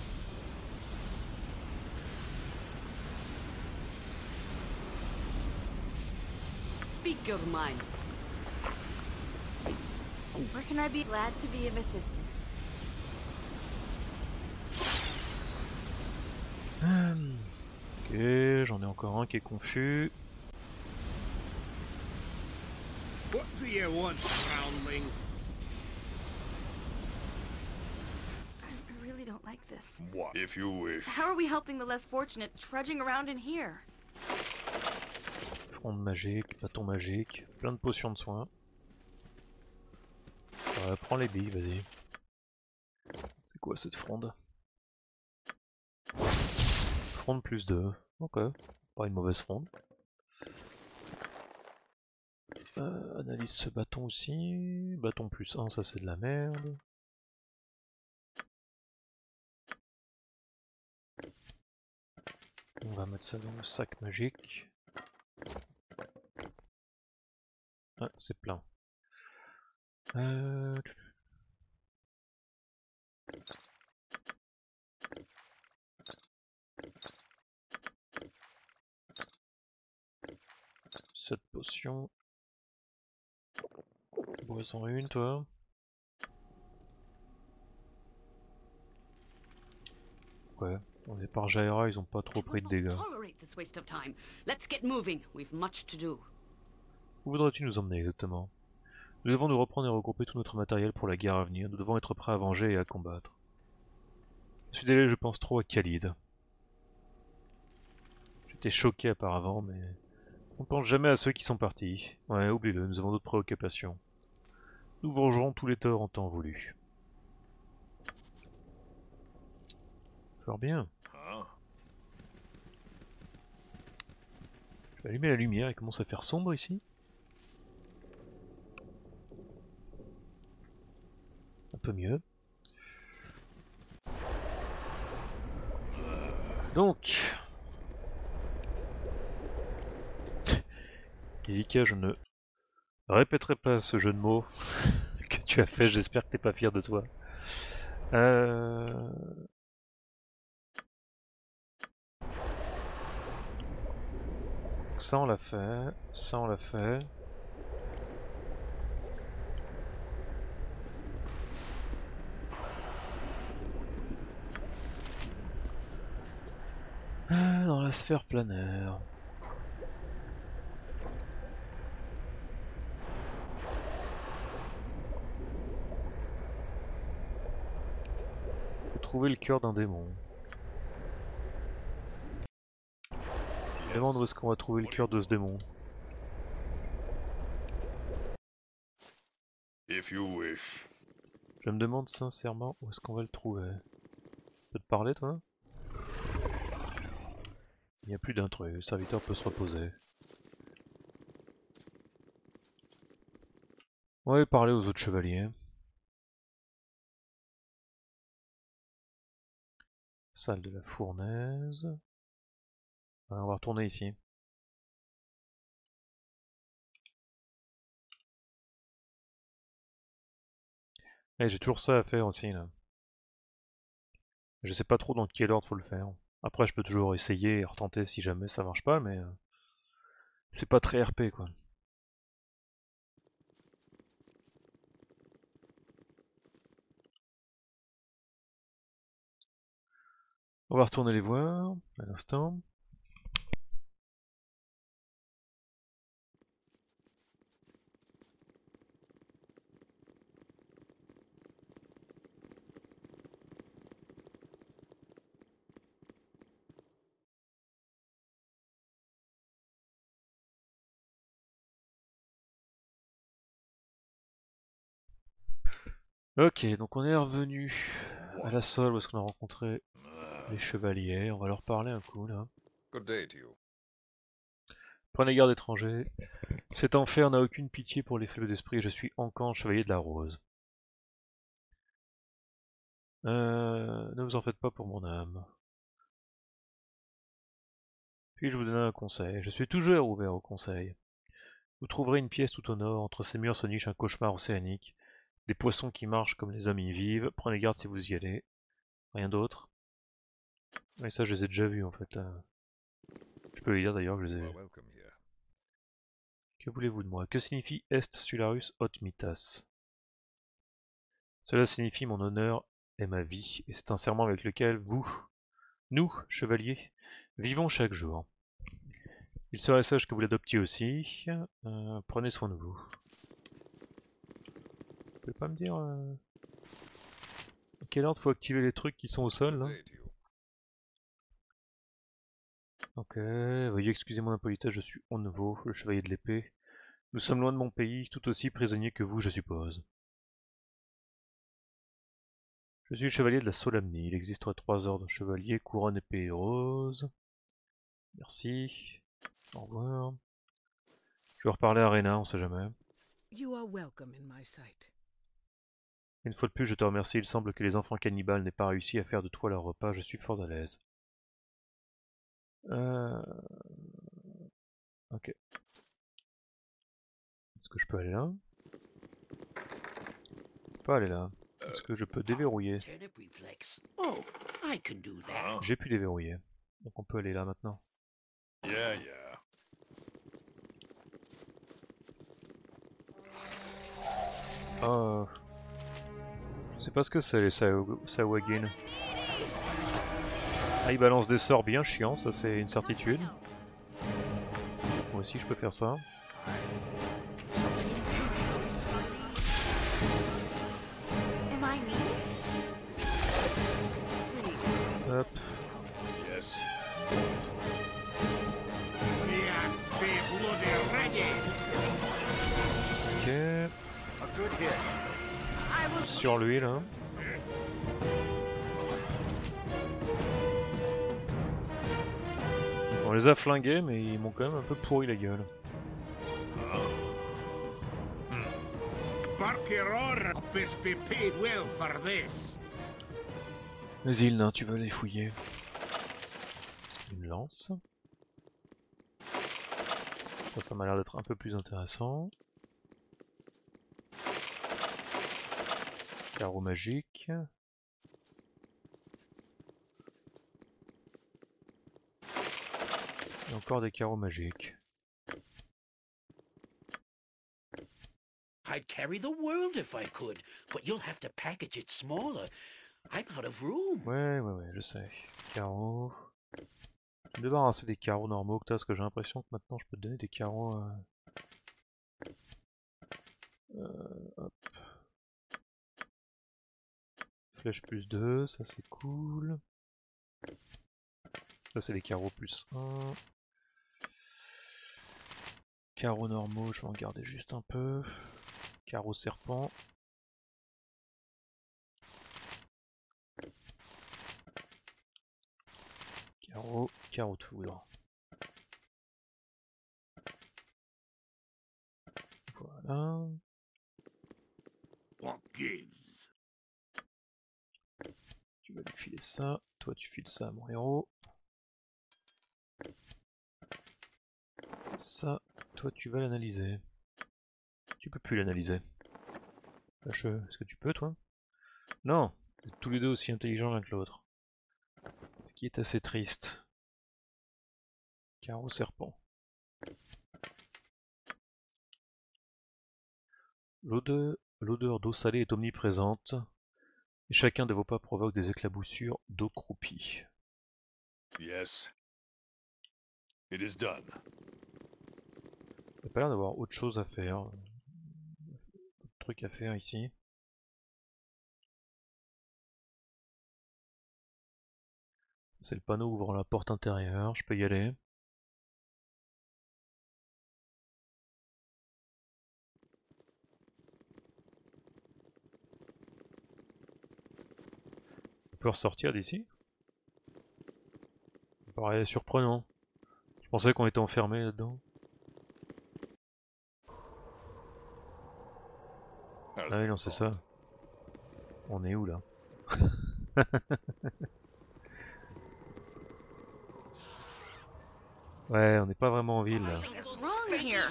Speak your mind. Where can I be glad to be of assistance? Ok, j'en ai encore un qui est confus. What do you want, foundling? I really don't like this. What? If you wish. How are we helping the less fortunate trudging around in here? Fronde magique, bâton magique, plein de potions de soins. Prends les billes, vas-y. C'est quoi cette fronde? Fronde plus 2. Ok, pas une mauvaise fronde. Analyse ce bâton aussi. Bâton plus 1, ça c'est de la merde. On va mettre ça dans le sac magique. Ah, c'est plein. Cette potion. Boisson une, toi. Ouais, on est par Jaira, ils ont pas trop pris de dégâts. Tolerate this waste of time. Let's get moving. We've much to do. Où voudrais-tu nous emmener exactement? Nous devons nous reprendre et regrouper tout notre matériel pour la guerre à venir. Nous devons être prêts à venger et à combattre. Je suis délai, je pense trop à Khalid. J'étais choqué auparavant, mais... on pense jamais à ceux qui sont partis. Ouais, oublie-le, nous avons d'autres préoccupations. Nous vengerons tous les torts en temps voulu. Fort bien. Je vais allumer la lumière, il commence à faire sombre ici. Un peu mieux. Donc... Elika, je ne répéterai pas ce jeu de mots que tu as fait, j'espère que t'es pas fier de toi. Ça on l'a fait, ça on l'a fait. Dans la sphère planaire. Faut trouver le cœur d'un démon. Je me demande où est-ce qu'on va trouver le cœur de ce démon. If you wish. Je me demande sincèrement où est-ce qu'on va le trouver. Tu peux te parler toi? Il n'y a plus d'intrus, le serviteur peut se reposer. On va aller parler aux autres chevaliers. Salle de la fournaise. On va retourner ici. Et j'ai toujours ça à faire aussi là. Je sais pas trop dans quel ordre faut le faire. Après je peux toujours essayer et retenter si jamais ça marche pas, mais c'est pas très RP quoi. On va retourner les voir à l'instant. Ok, donc on est revenu à la Sole où est-ce qu'on a rencontré les chevaliers. On va leur parler un coup là. Good day to you. Prenez garde étrangers. Cet enfer n'a aucune pitié pour les faibles d'esprit. Je suis Ancan, chevalier de la Rose. Ne vous en faites pas pour mon âme. Puis-je vous donner un conseil? Je suis toujours ouvert au conseil. Vous trouverez une pièce tout au nord, entre ces murs se niche un cauchemar océanique. Des poissons qui marchent comme les amis vivent. Prenez garde si vous y allez. Rien d'autre? Oui, ça je les ai déjà vus en fait. Je peux les dire d'ailleurs que je les ai vus. Que voulez-vous de moi? Que signifie Est Sularus Haute Mitas? Cela signifie mon honneur et ma vie, et c'est un serment avec lequel nous, chevaliers, vivons chaque jour. Il serait sage que vous l'adoptiez aussi. Prenez soin de vous. Vous pouvez pas me dire à quelle heure il faut activer les trucs qui sont au sol là? Ok, veuillez excuser mon impolitesse, je suis Onvo, le chevalier de l'épée. Nous sommes loin de mon pays, tout aussi prisonniers que vous, je suppose. Je suis le chevalier de la Solamnie. Il existe 3 ordres de chevaliers, couronne, épée et rose. Merci. Au revoir. Je vais reparler à Rena, on sait jamais. You are welcome in my sight. Une fois de plus, je te remercie. Il semble que les enfants cannibales n'aient pas réussi à faire de toi leur repas. Je suis fort à l'aise. Ok. Est-ce que je peux aller là? Je peux pas aller là. Est-ce que je peux déverrouiller? Turnip reflex. Oh, I can do that. J'ai pu déverrouiller. Donc on peut aller là maintenant. Yeah. Oh. Je sais pas ce que c'est les Sawagin. Ah, il balance des sorts bien chiants, ça c'est une certitude. Moi aussi je peux faire ça. Hop. Yes. Ok. A good hit. Sur lui là. On les a flingués mais ils m'ont quand même un peu pourri la gueule. Barkeror must be paid well for this. Les îles, nains, tu veux les fouiller? Une lance. Ça m'a l'air d'être un peu plus intéressant. Carreau magique. Et encore des carreaux magiques. I'd carry the world if I could, but you'll have to package it smaller. I'm out of room. Ouais, je sais. Carreaux. Je vais débarrasser des carreaux normaux que t'as, parce que j'ai l'impression que maintenant je peux te donner des carreaux. Hop. Flèche plus 2, ça c'est cool. Ça c'est des carreaux plus 1. Carreaux normaux, je vais en garder juste un peu. Carreau serpent. Carreau de foudre. Voilà. What gives? Tu vas lui filer ça. Toi tu files ça à mon héros. Ça, toi tu vas l'analyser. Tu peux plus l'analyser. Est-ce que tu peux toi? Non, vous êtes tous les deux aussi intelligents l'un que l'autre. Ce qui est assez triste. Carreau serpent. L'odeur d'eau salée est omniprésente, et chacun de vos pas provoque des éclaboussures d'eau croupie. Yes. It is done. Il n'y a pas l'air d'avoir autre chose à faire. Autre truc à faire ici. C'est le panneau ouvrant la porte intérieure, je peux y aller. peut ressortir d'ici? Ça paraît surprenant. Je pensais qu'on était enfermé là-dedans. Ah oui, non, c'est ça. On est où là? Ouais, on n'est pas vraiment en ville là. What's wrong here?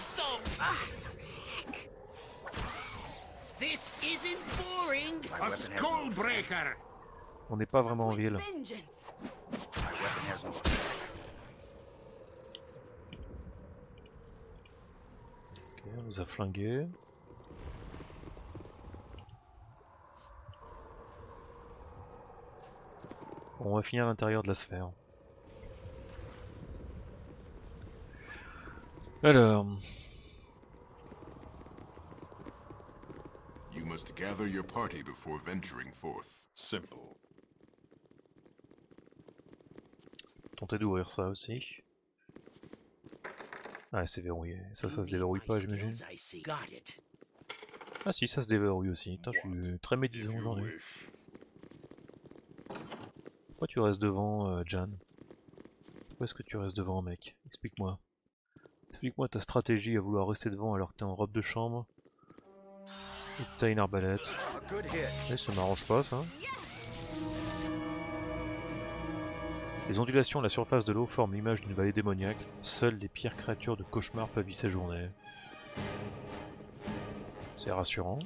This isn't boring. A skull breaker. On n'est pas vraiment en ville. Vengeance! My weapon has no Ok, on nous a flingués. Bon, on va finir à l'intérieur de la sphère. Alors... You must gather your party before venturing forth. Simple. Tenter d'ouvrir ça aussi. Ah, c'est verrouillé. Ça se déverrouille pas, j'imagine. I see. Got it. Ah si, ça se déverrouille aussi. Putain, je suis très médisant aujourd'hui. Pourquoi tu restes devant, Jan? Pourquoi est-ce que tu restes devant, mec? Explique-moi. Explique-moi ta stratégie à vouloir rester devant alors que t'es en robe de chambre. Et que t'as une arbalète. A good hit. Et ça m'arrange pas, ça. Les ondulations à la surface de l'eau forment l'image d'une vallée démoniaque. Seules les pires créatures de cauchemar peuvent y séjourner. C'est rassurant.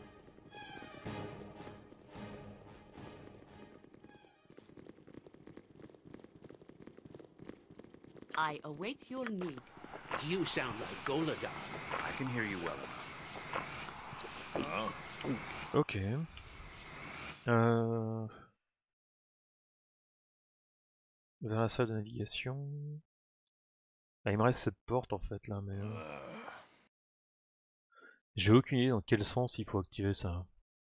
I await your need. You sound like Golodar. I can hear you well enough. Ok. Vers la salle de navigation. Ah, il me reste cette porte en fait là, mais... J'ai aucune idée dans quel sens il faut activer ça.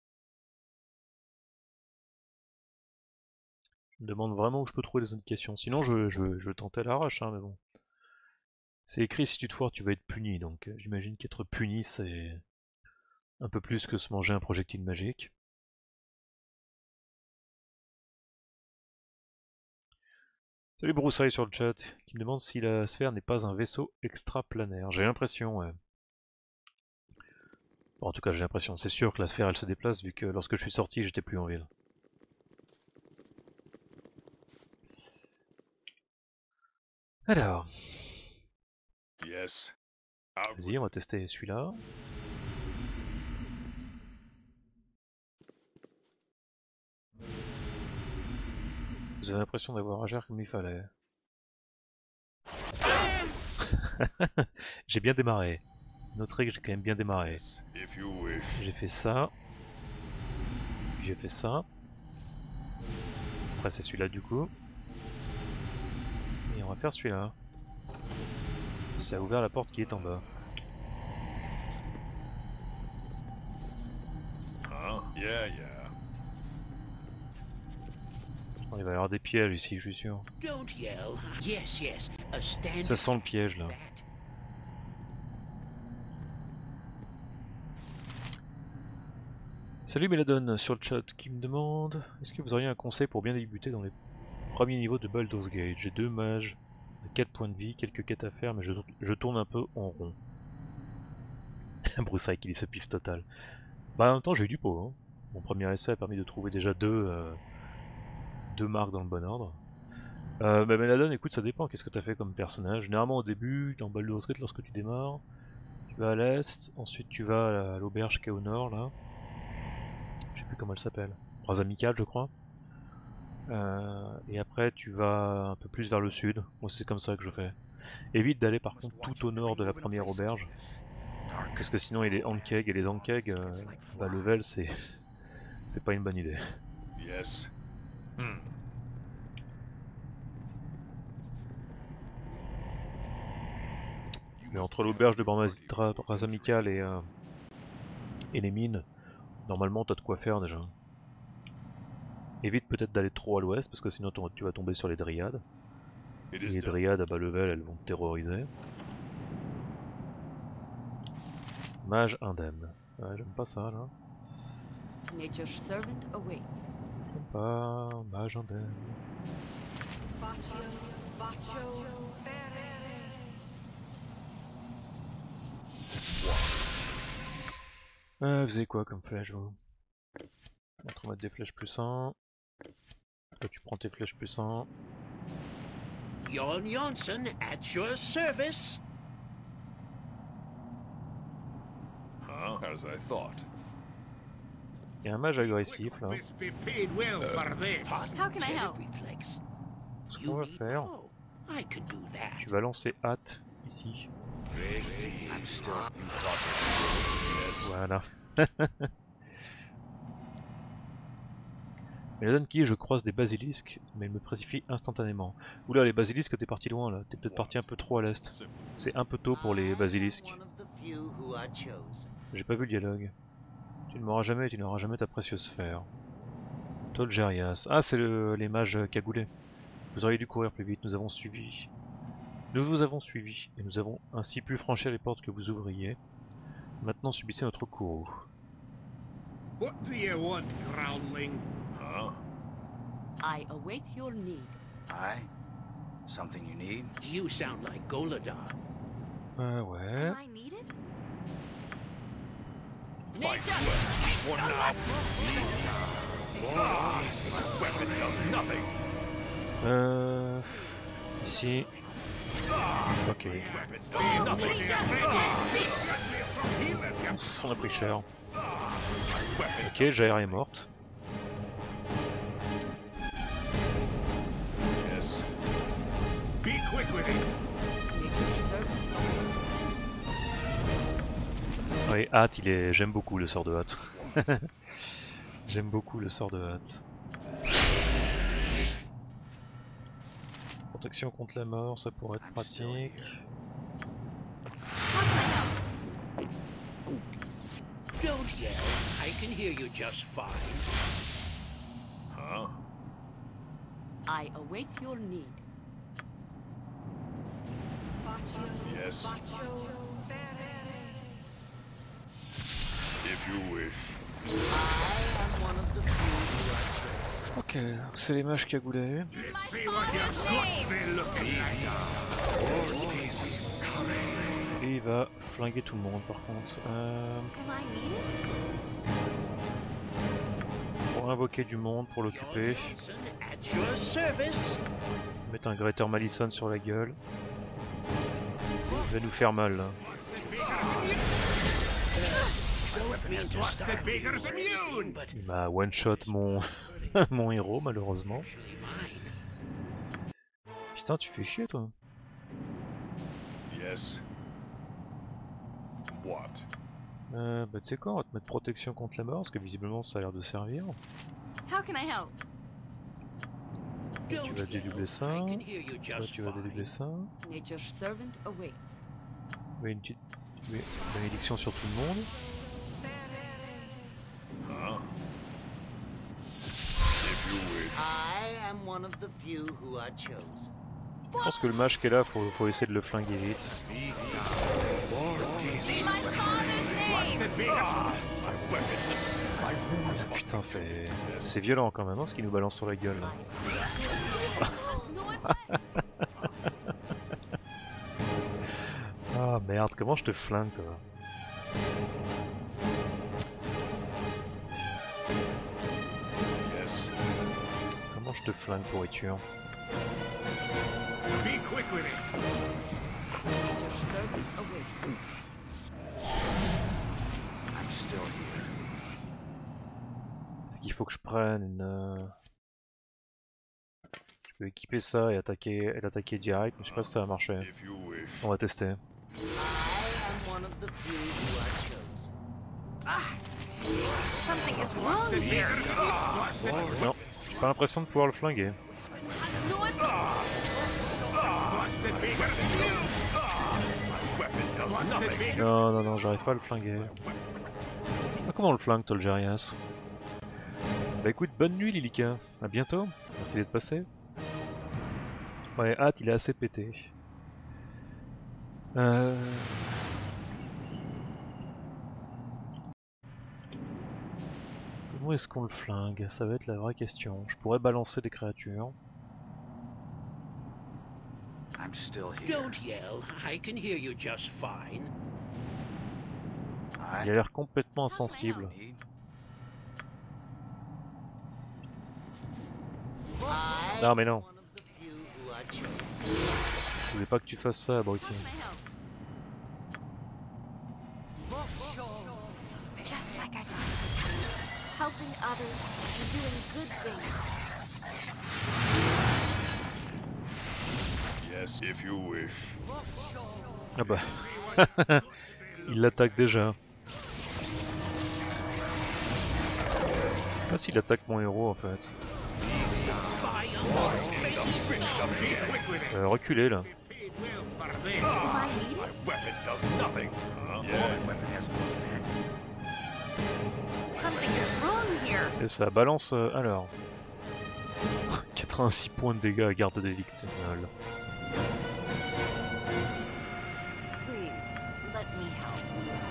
Je me demande vraiment où je peux trouver les indications. Sinon je tentais à l'arrache, hein, mais bon. C'est écrit si tu te foires tu vas être puni, donc j'imagine qu'être puni c'est un peu plus que se manger un projectile magique. Salut Broussaille sur le chat, qui me demande si la sphère n'est pas un vaisseau extraplanaire. J'ai l'impression, ouais. Bon, en tout cas j'ai l'impression, c'est sûr que la sphère elle se déplace vu que lorsque je suis sorti j'étais plus en ville. Alors... Yes. Vas-y, on va tester celui-là. Vous avez l'impression d'avoir agir comme il fallait. J'ai bien démarré. Notez que j'ai quand même bien démarré. If you wish. J'ai fait ça. J'ai fait ça. Après c'est celui-là du coup. Et on va faire celui-là. Ça a ouvert la porte qui est en bas. Yeah. Il va y avoir des pièges ici, je suis sûr. Don't yell. Yes. A stand. Ça sent le piège là. Salut Méladone sur le chat qui me demande est-ce que vous auriez un conseil pour bien débuter dans les premiers niveaux de Baldur's Gate? J'ai 2 mages, 4 points de vie, quelques quêtes à faire, mais je tourne un peu en rond. Broussaille qui dit ce pif total. Bah en même temps j'ai eu du pot. Hein. Mon premier essai a permis de trouver déjà deux marques dans le bon ordre. Bah Méladone, écoute, ça dépend, qu'est-ce que t'as fait comme personnage? Généralement au début, dans Baldur's Gate, lorsque tu démarres, tu vas à l'est, ensuite tu vas à l'auberge qui est au nord là. Je sais plus comment elle s'appelle. Bras amical je crois. Et après tu vas un peu plus vers le sud. Moi c'est comme ça que je fais. Évite d'aller par contre tout au nord de la première auberge. Parce que sinon il y a les Ankeg et les Ankeg, bah level c'est pas une bonne idée. Yes. Mais entre l'auberge de Bras amical et les mines, normalement t'as de quoi faire déjà. Évite peut-être d'aller trop à l'ouest parce que sinon tu vas tomber sur les dryades. Et les dryades à bas level elles vont te terroriser. Mage indemne. Ouais, j'aime pas ça là. Nature's servant awaits. J'aime pas, mage indemne. Vous avez quoi comme flèche vous? On va te remettre des flèches plus 1. Toi tu prends tes flèches plus 1. Jon Jonsson at your service. Huh? As I thought. Il y a un mage agressif là. Must be paid well for this. How can I help? Reflex. Ce qu'on You va need faire, bow. I can do that. tu vas lancer hâte ici. I'm still in Voilà. Mais la donne qui est, je croise des basilisques, mais ils me précipient instantanément. Oula, les basilisques, t'es parti loin là, t'es peut-être parti un peu trop à l'est. C'est un peu tôt pour les basilisques. J'ai pas vu le dialogue. Tu ne m'auras jamais et tu n'auras jamais ta précieuse sphère. Tolgerias. Ah, c'est les mages cagoulés. Vous auriez dû courir plus vite, nous avons suivi. Nous vous avons suivi, et nous avons ainsi pu franchir les portes que vous ouvriez. Maintenant subissez notre courroux. What do you want, groundling? Huh? I await your need. Aye? Something you need? You sound like Golodar. Ouais. Am I needed? Nature! Weapon does nothing. Ici. Ok. On a pris cher. Ok, Jair est morte. Yes. Be quick with it. Nature's servant. Oui, hâte, il est. J'aime beaucoup le sort de hâte. J'aime beaucoup le sort de hâte. Protection contre la mort, ça pourrait être pratique. Don't yell. I can hear you just fine. Huh? I await your need. Yes. If you wish. Ok, donc c'est les mages cagoulés. Let's see what your guts be looking like. Et il va flinguer tout le monde par contre. Am I needed? Pour invoquer du monde, pour l'occuper. Jonsson at your service. Mettre un Greater Malison sur la gueule. Il va nous faire mal là. Don't mean to What's start the beggar's immune? but Il m'a one shot mon mon héros malheureusement. actually mine. Putain, tu fais chier toi. Yes. What? Bah tu sais quoi, on va te mettre protection contre la mort parce que visiblement ça a l'air de servir. How can I help? Toi, tu Don't vas yell. dédoubler ça. I can hear you Toi just tu vas fine. dédoubler ça. Nature's servant awaits. Oui, une petite bénédiction sur tout le monde. Huh? If you wish. I am one of the few who are chosen. Je pense que le mage qui est là, faut essayer de le flinguer vite. Be my father's name! Putain, c'est violent quand même, hein, ce qu'il nous balance sur la gueule là. Ah merde, comment je te flingue toi? Yes. Comment je te flingue pourriture? Be quick with it. Nature's servant awaits. I'm still here. Est-ce qu'il faut que je prenne une... Je peux équiper ça et l'attaquer direct, mais je sais pas si ça va marcher. If you wish. On va tester. I am one of the few who are chosen. Something is wrong here. Non, j'ai pas l'impression de pouvoir le flinguer. No, I'm Non, non, non, j'arrive pas à le flinguer. Ah, comment on le flingue, Tolgerias? Bah écoute, bonne nuit Lilika, à bientôt, merci d'être passé. Ouais, hâte, il est assez pété. Comment est-ce qu'on le flingue? Ça va être la vraie question. Je pourrais balancer des créatures. I'm still here. Don't yell. I can hear you just fine. Il a l'air complètement insensible. Non mais non. Je voulais pas que tu fasses ça, abruti. Just like I thought. Helping others and doing good things. Yes, if you wish. Ah bah. Il l'attaque déjà. Ah s'il attaque mon héros en fait. Reculez là. Weapon does nothing. Huh? Something is wrong here. Et ça balance alors. 86 points de dégâts à garde des victimes. Please, let me help.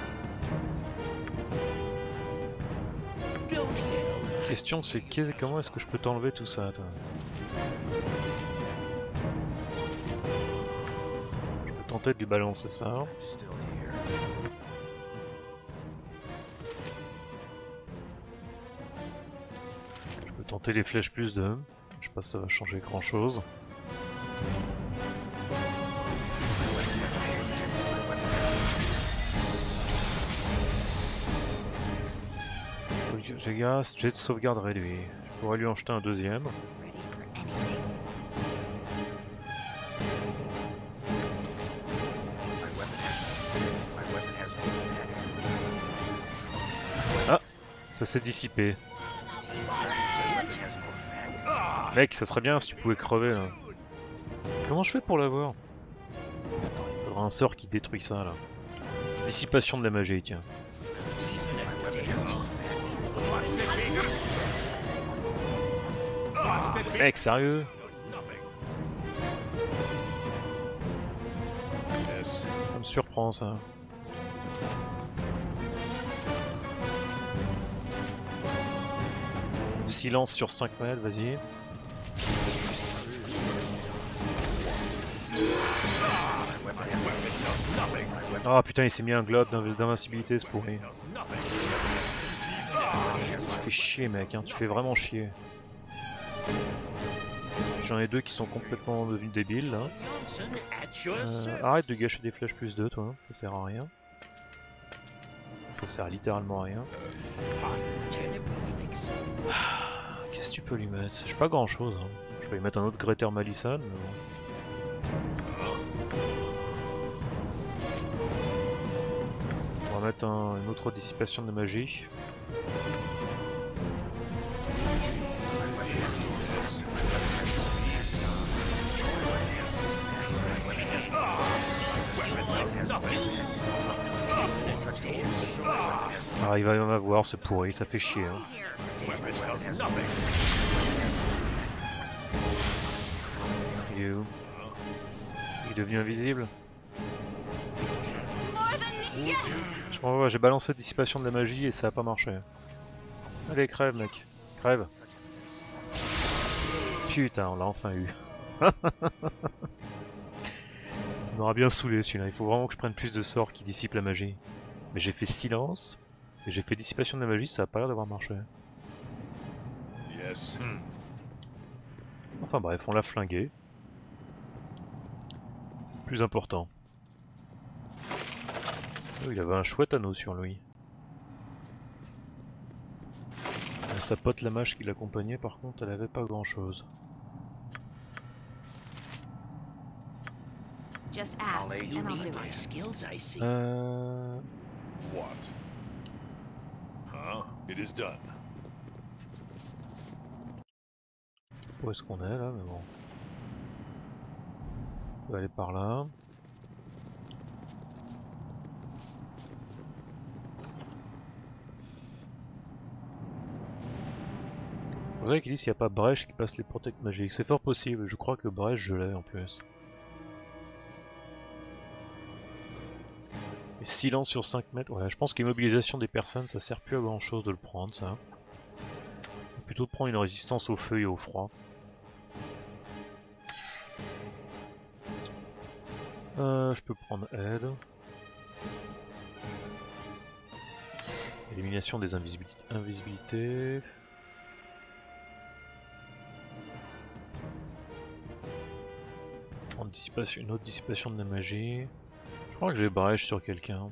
Don't yell. La question c'est comment est-ce que je peux t'enlever tout ça toi? Je peux tenter de lui balancer ça. I'm still here. Je peux tenter les flèches plus 2. Je sais pas si ça va changer grand chose. Jet de sauvegarde réduit. Je pourrais lui en jeter un deuxième. Ready for anything. My weapon has been Ah, ça s'est dissipé. Mec, ça serait bien si tu pouvais crever là. Comment je fais pour l'avoir? Attends, il faudra un sort qui détruit ça là. Dissipation de la magie, tiens. Mec, sérieux? Ça me surprend ça. Silence sur 5 mètres, vas-y. Ah putain, il s'est mis un globe d'invincibilité, ce pourri. Tu fais chier, mec, hein, tu fais vraiment chier. J'en ai deux qui sont complètement devenus débiles là. Arrête de gâcher des flèches plus 2, toi, ça sert à rien. Ça sert littéralement à rien. Qu'est-ce que tu peux lui mettre? J'ai pas grand chose. Hein. Je peux lui mettre un autre Greater Malisan. Mais bon. On va mettre une autre dissipation de magie. Ah, il va y en avoir, c'est pourri, ça fait chier. Hein. Il est où? Il est devenu invisible? Je m'en vais, j'ai balancé dissipation de la magie et ça a pas marché. Allez, crève mec, crève. Putain, on l'a enfin eu. Il m'aura bien saoulé celui-là, il faut vraiment que je prenne plus de sorts qui dissipent la magie. Mais j'ai fait silence, et j'ai fait dissipation de la magie, ça a pas l'air d'avoir marché. Yes. Enfin bref, on l'a flingué. C'est le plus important. Oh, il avait un chouette anneau sur lui. Sa pote la mage qui l'accompagnait par contre, elle avait pas grand chose. Just ask, and I'll do My it. skills, I see. What? Huh? It is done. Où est-ce qu'on est là, mais bon. On va aller par là. Vous voyez qu'il dit s'il n'y a pas Brèche qui passe les protects magiques. C'est fort possible, je crois que Brèche je l'ai en plus. Et silence sur 5 mètres, ouais je pense qu'immobilisation des personnes ça sert plus à grand chose de le prendre ça. plutôt de prendre une résistance au feu et au froid. Je peux prendre aide. Élimination des invisibilités. Une autre dissipation de la magie. Je crois que j'ai brèche sur quelqu'un.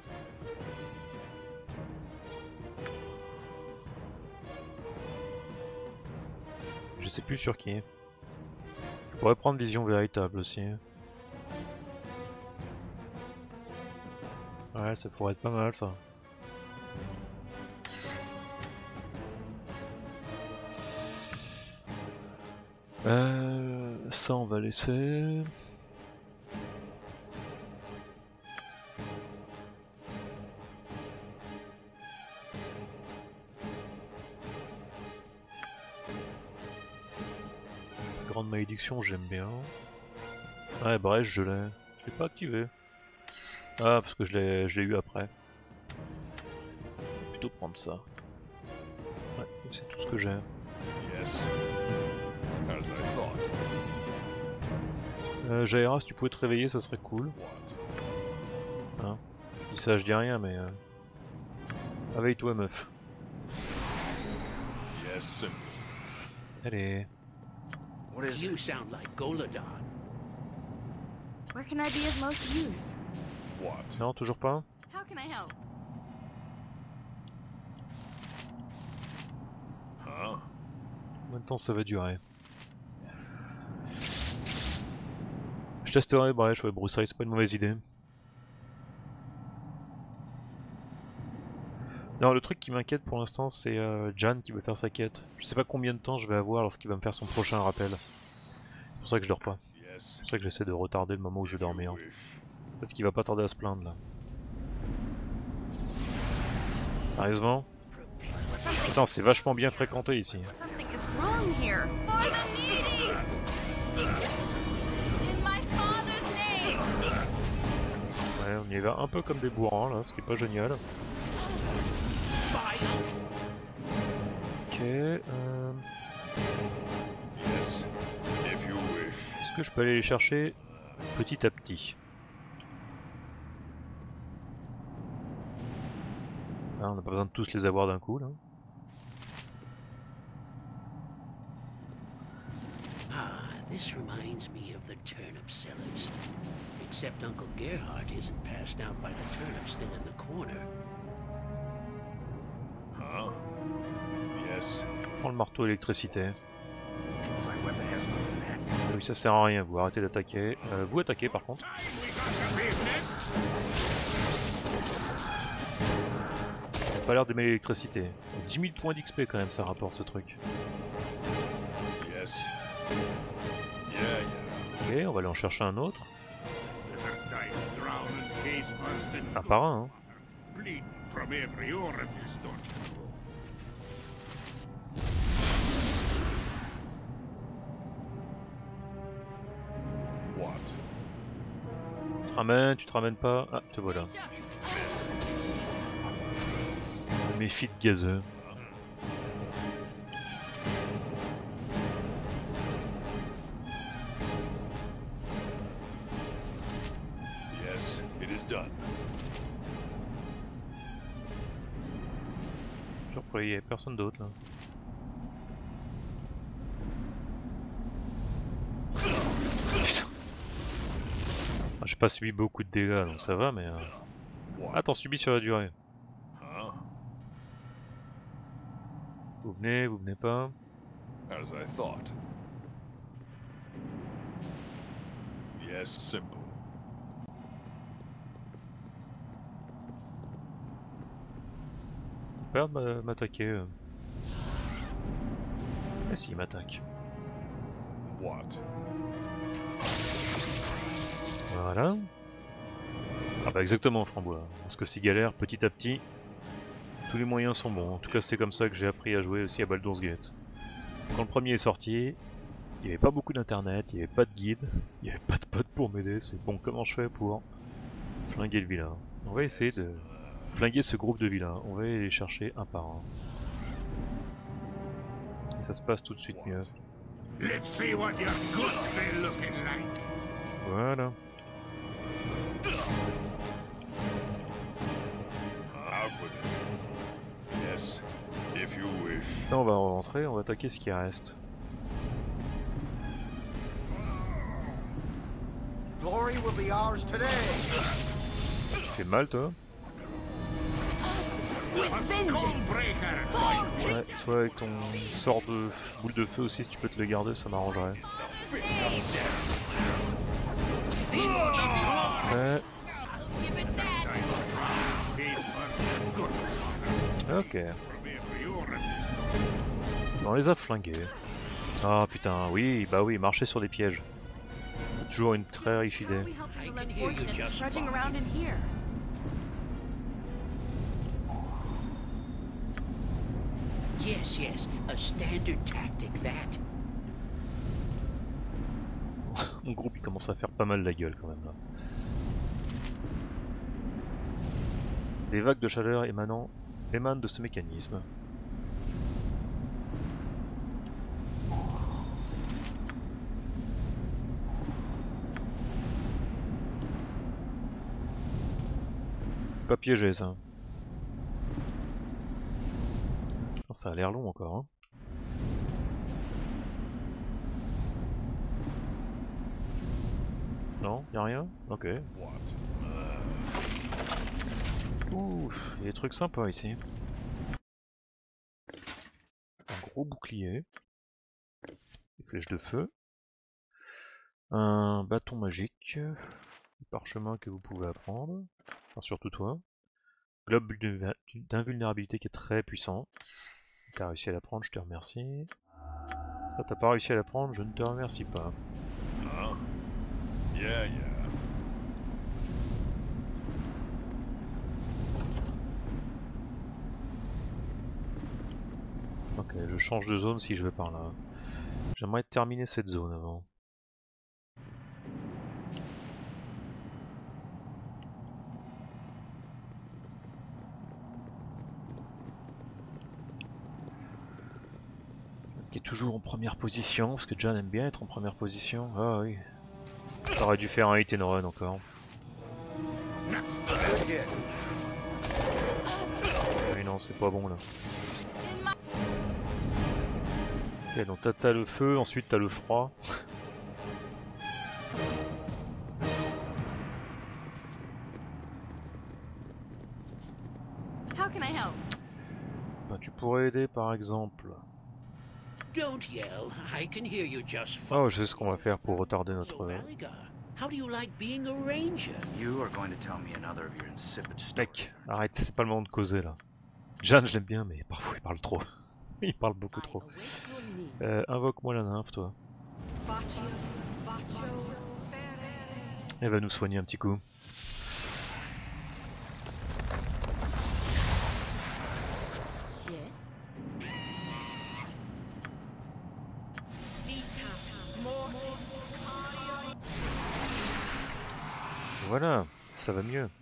Je sais plus sur qui. Je pourrais prendre vision véritable aussi. Ouais, ça pourrait être pas mal ça. Ça on va laisser. Grande malédiction, j'aime bien. Ouais, bref, je l'ai. Je l'ai pas activé. Ah, parce que je l'ai eu après. Plutôt prendre ça. Ouais, c'est tout ce que j'ai. Yes. As I thought. Jaira, si tu pouvais te réveiller, ça serait cool. What? Hein, je dis ça, je dis rien, mais réveille-toi, meuf. Yes, simple. Allez. What is You it? sound like Goladon. Where can I be of most use? What? Non, toujours pas. How can I help? Huh? Combien de temps ça va durer? Je testerai, bref, ouais, broussaille, c'est pas une mauvaise idée. Non, le truc qui m'inquiète pour l'instant, c'est Jan qui veut faire sa quête. Je sais pas combien de temps je vais avoir lorsqu'il va me faire son prochain rappel. C'est pour ça que je dors pas. Yes. C'est pour ça que j'essaie de retarder le moment où je vais dormir. Wish. Parce qu'il va pas tarder à se plaindre là. Sérieusement? Putain, c'est vachement bien fréquenté ici. Something is wrong here. For the needy! In my father's name! Ouais, on y va un peu comme des bourrins là, ce qui est pas génial. Ok, Yes. If you wish. est-ce que je peux aller les chercher petit à petit? Ah, on n'a pas besoin de tous les avoir d'un coup là. Ah, this reminds me of the turnip sellers. Except Uncle Gerhardt isn't passed out by the turnip still in the corner. Huh? Yes. Prends le marteau électricité. Oui, ça sert à rien, vous arrêtez d'attaquer. Vous attaquez par contre. Ça n'a pas l'air d'aimer l'électricité. 10 000 points d'XP quand même, ça rapporte ce truc. Yes. Yeah, yeah. Ok, on va aller en chercher un autre. Un Un par un, hein. Bleeding from every orifice, don't you know? What? Tu te ramènes, tu te ramènes pas. Ah, te voilà. Mes feats gazeux. Yes, it is done. Je suis surpris, il n'y avait personne d'autre là. Putain. Ah, j'ai pas subi beaucoup de dégâts donc ça va, mais. What? Ah, t'en subis sur la durée. Huh? Vous venez pas. As I thought. Yes, simple. Pas de m'attaquer. Ah si, il m'attaque. What? Voilà. Ah bah exactement, Frambois. Parce que c'est galère, petit à petit, tous les moyens sont bons. En tout cas, c'est comme ça que j'ai appris à jouer aussi à Baldur's Gate. Quand le premier est sorti, il n'y avait pas beaucoup d'internet, il n'y avait pas de guide, il n'y avait pas de potes pour m'aider. C'est bon, comment je fais pour flinguer le vilain? On va essayer de flinguer ce groupe de vilains. On va aller les chercher un par un. Et ça se passe tout de suite mieux. Let's see what your goods be looking like. Voilà. Yes, if you wish. Là on va rentrer, on va attaquer ce qui reste. Glory will be ours today. Tu fais mal toi? Ouais, toi avec ton sort de boule de feu aussi, si tu peux te le garder, ça m'arrangerait. Ouais. Ok. On les a flingués. Ah putain, oui, bah oui, marcher sur des pièges. C'est toujours une très riche idée. Yes, yes, a standard tactic, that. Mon groupe il commence à faire pas mal la gueule quand même là. Des vagues de chaleur émanent de ce mécanisme. Pas piégé ça. Ça a l'air long encore. Hein. Non, y'a rien? Ok. Ouh, il y a des trucs sympas ici. Un gros bouclier. Des flèches de feu. Un bâton magique. Des parchemins que vous pouvez apprendre. Enfin, surtout toi. Globe d'invulnérabilité qui est très puissant. T'as réussi à l'apprendre, je te remercie. Ça, t'as pas réussi à l'apprendre, je ne te remercie pas. Yeah, yeah. Ok, je change de zone si je vais par là. J'aimerais terminer cette zone avant. Qui est toujours en première position, parce que John aime bien être en première position. Ah oui. J'aurais dû faire un hit and run encore. Oui non, c'est pas bon là. Ok, donc t'as le feu, ensuite t'as le froid. How can I help? Bah, tu pourrais aider par exemple. Don't yell. I can hear you just fine. Oh, je sais ce qu'on va faire pour retarder notre... So, Raligar, how do you like being a ranger? You are going to tell me another of your insipid stories. Mec, arrête, c'est pas le moment de causer là. Jeanne, je l'aime bien, mais parfois il parle trop. Il parle beaucoup trop. Invoque-moi la nymphe, toi. Elle va nous soigner un petit coup. Voilà, ça va mieux.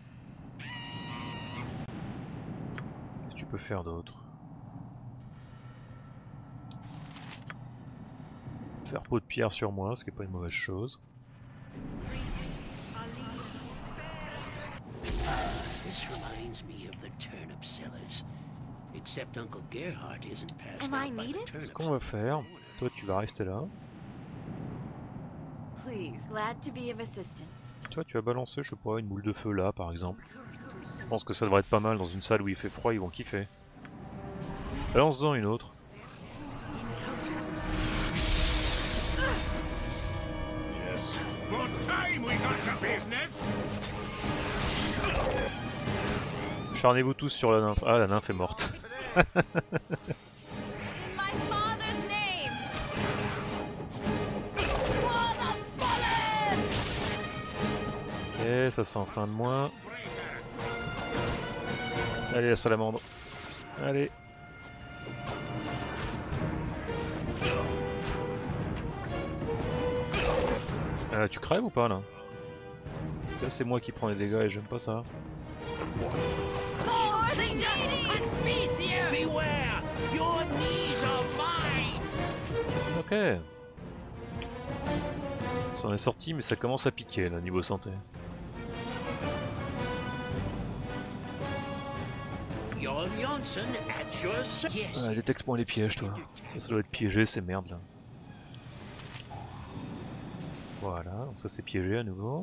Qu'est-ce que tu peux faire d'autre? Faire peau de pierre sur moi, ce qui n'est pas une mauvaise chose. This reminds me of the turnip sellers. Except Uncle Gerhardt isn't passed out by the turnip. Ce qu'on va faire, toi tu vas rester là. Please, glad to be of assistance. Toi tu vas balancer, je sais pas, une boule de feu là par exemple. Je pense que ça devrait être pas mal dans une salle où il fait froid, ils vont kiffer. Balance-en une autre. Charnez-vous tous sur la nymphe. Ah, la nymphe est morte. Ok, ça c'est en fin de moins. Allez, la salamandre. Allez. Tu crèves ou pas là? Là c'est moi qui prends les dégâts et j'aime pas ça. Beware! Your knees are mine! Ok. Ça en est sorti, mais ça commence à piquer là, niveau santé. Ah, détecte-moi les pièges, toi. Ça doit être piégé, ces merdes là. Voilà, donc ça c'est piégé à nouveau.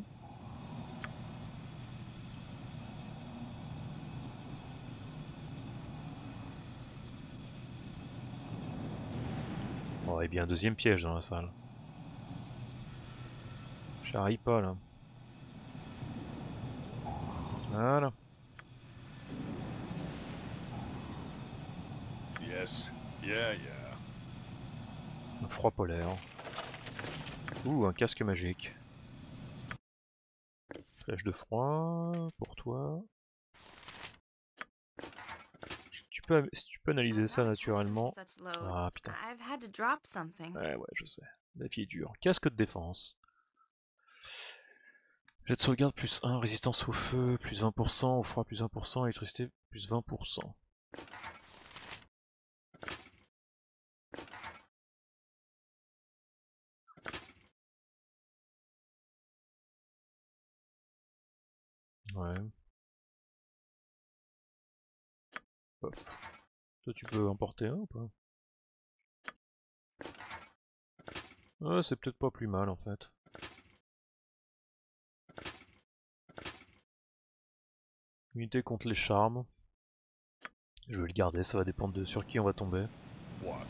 Bon, et bien un deuxième piège dans la salle. J'arrive pas là. Voilà. Yes. Yeah. Un froid polaire. Ouh, un casque magique. Flèche de froid pour toi. Si tu peux analyser ça naturellement. Ah putain. Ouais, je sais. La vie est dure. Casque de défense. Jet de sauvegarde plus 1, résistance au feu plus 20%, au froid plus 20%, électricité plus 20%. Ouais. Pof. Toi tu peux emporter un ou pas? Ouais, c'est peut-être pas plus mal en fait. Unité contre les charmes. Je vais le garder, ça va dépendre de sur qui on va tomber. What?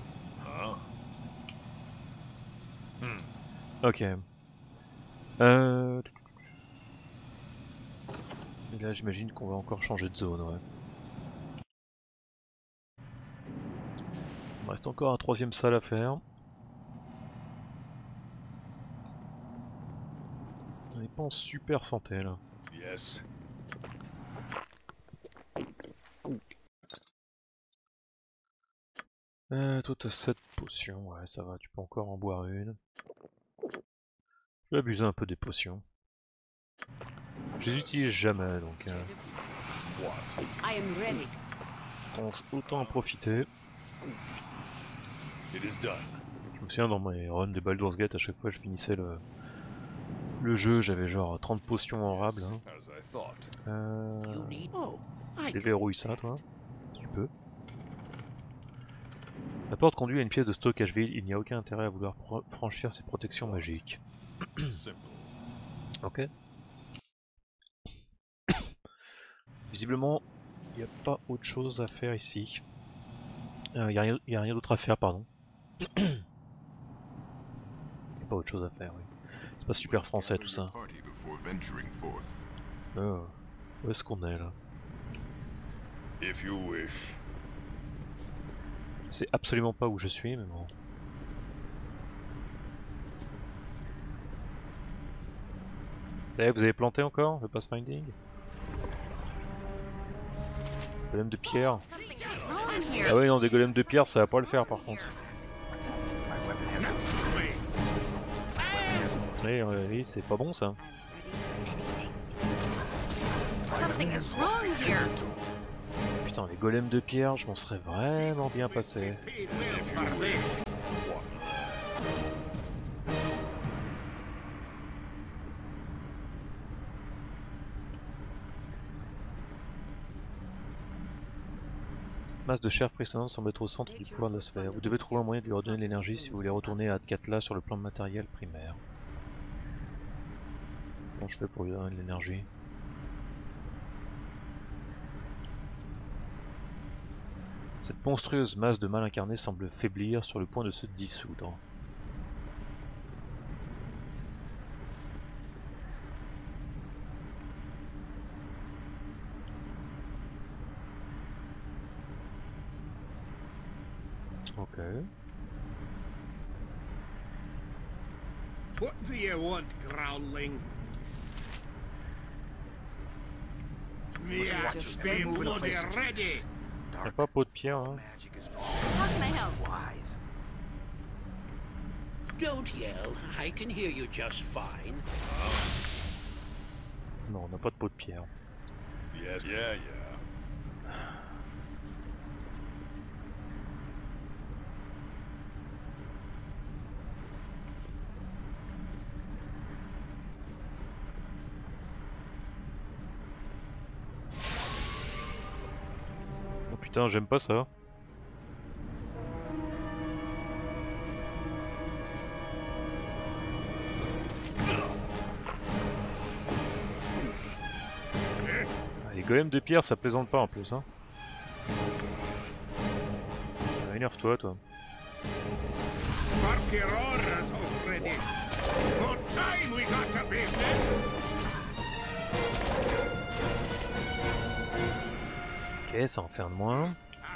Ok. Et là j'imagine qu'on va encore changer de zone, ouais. Il me reste encore un troisième salle à faire. On n'est pas en super santé là. Yes. Toi t'as 7 potions, ouais ça va, tu peux encore en boire une. Je vais abuser un peu des potions. Je les utilise jamais donc autant en profiter. Je me souviens dans mes runs des Baldur's Gate, à chaque fois je finissais le jeu, j'avais genre 30 potions en rable. Hein. Déverrouille ça toi, si tu peux. La porte conduit à une pièce de stockage vide, il n'y a aucun intérêt à vouloir franchir ces protections magiques. Ok. Visiblement, il n'y a pas autre chose à faire ici. Il n'y a rien d'autre à faire, pardon. Il n'y a pas autre chose à faire, oui. C'est pas super français tout ça. Oh, où est-ce qu'on est là? C'est absolument pas où je suis, mais bon. Vous avez planté encore le pathfinding? Golem de pierre. Ah ouais non, des golems de pierre ça va pas le faire par contre. Oui, c'est pas bon ça. Putain, les golems de pierre, je m'en serais vraiment bien passé. Masse de chair précédente semble être au centre du pouvoir de la sphère. Vous devez trouver un moyen de lui redonner l'énergie si vous voulez retourner à Atkatla sur le plan matériel primaire. Comment je fais pour lui donner de l'énergie? Cette monstrueuse masse de mal incarné semble faiblir sur le point de se dissoudre. Ok. What do you want, Growling? Me be bloody ready! Y'a pas peau de pierre, hein? Don't yell. I can hear you just fine. Non, on n'a pas de peau de pierre. Yes, yeah. putain, j'aime pas ça. Les golems de pierre, ça plaisante pas en plus, hein. Énerve-toi, toi. Ok, ça en fait un de moins.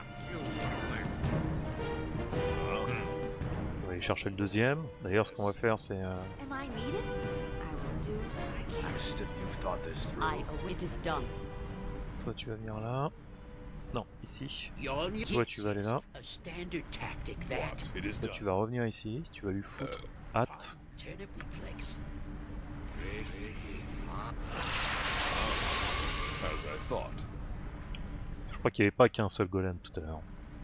On va aller chercher le deuxième. D'ailleurs, ce qu'on va faire, c'est... Am I needed? I will do what I can. You've thought this through. It is done. Toi, tu vas venir là. Non, ici. You're Toi, tu vas aller là. a standard tactic that. It is Toi, done. tu vas revenir ici. Tu vas lui foutre hâte. Turnip reflex. As I thought. Je crois qu'il n'y avait pas qu'un seul golem tout à l'heure.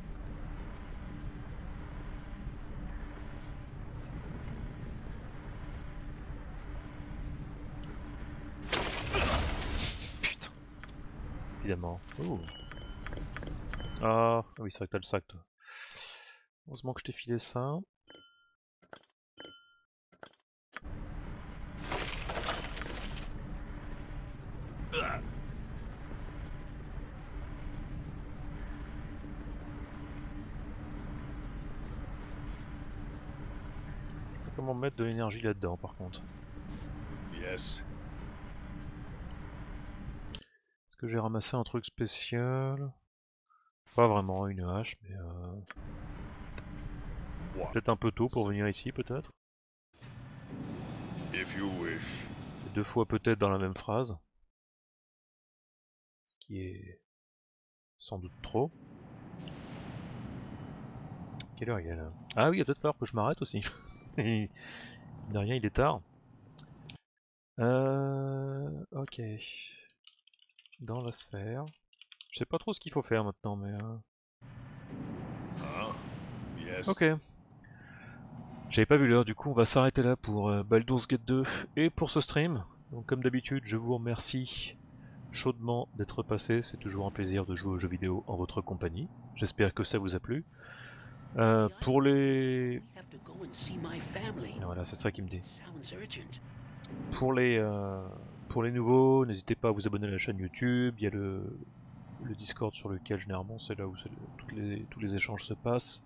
Putain. Évidemment. Oh. Ah oui, c'est vrai que t'as le sac, toi. Heureusement que je t'ai filé ça. Comment mettre de l'énergie là-dedans par contre? Yes. Est-ce que j'ai ramassé un truc spécial? Pas vraiment, une hache, mais peut-être un peu tôt pour venir ici, peut-être? If you wish. Deux fois peut-être dans la même phrase. Ce qui est sans doute trop. Quelle heure il est là? Ah oui, il va peut-être falloir que je m'arrête aussi. De rien, il est tard. Ok. Dans la sphère. Je sais pas trop ce qu'il faut faire maintenant, mais... Yes. Ok. J'avais pas vu l'heure, du coup on va s'arrêter là pour Baldur's Gate 2 et pour ce stream. Donc comme d'habitude, je vous remercie chaudement d'être passé. C'est toujours un plaisir de jouer aux jeux vidéo en votre compagnie. J'espère que ça vous a plu. Pour les... Voilà, c'est ça qui me dit. Pour les nouveaux, n'hésitez pas à vous abonner à la chaîne YouTube. Il y a le Discord sur lequel généralement c'est là où tous les échanges se passent.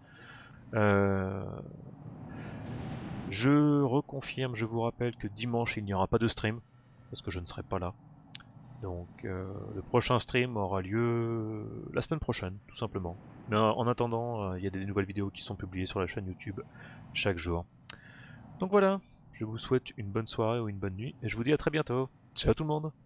Je reconfirme, je vous rappelle que dimanche il n'y aura pas de stream parce que je ne serai pas là. Donc le prochain stream aura lieu la semaine prochaine, tout simplement. Mais en attendant, il y a des nouvelles vidéos qui sont publiées sur la chaîne YouTube chaque jour. Donc voilà, je vous souhaite une bonne soirée ou une bonne nuit et je vous dis à très bientôt. Ciao tout le monde!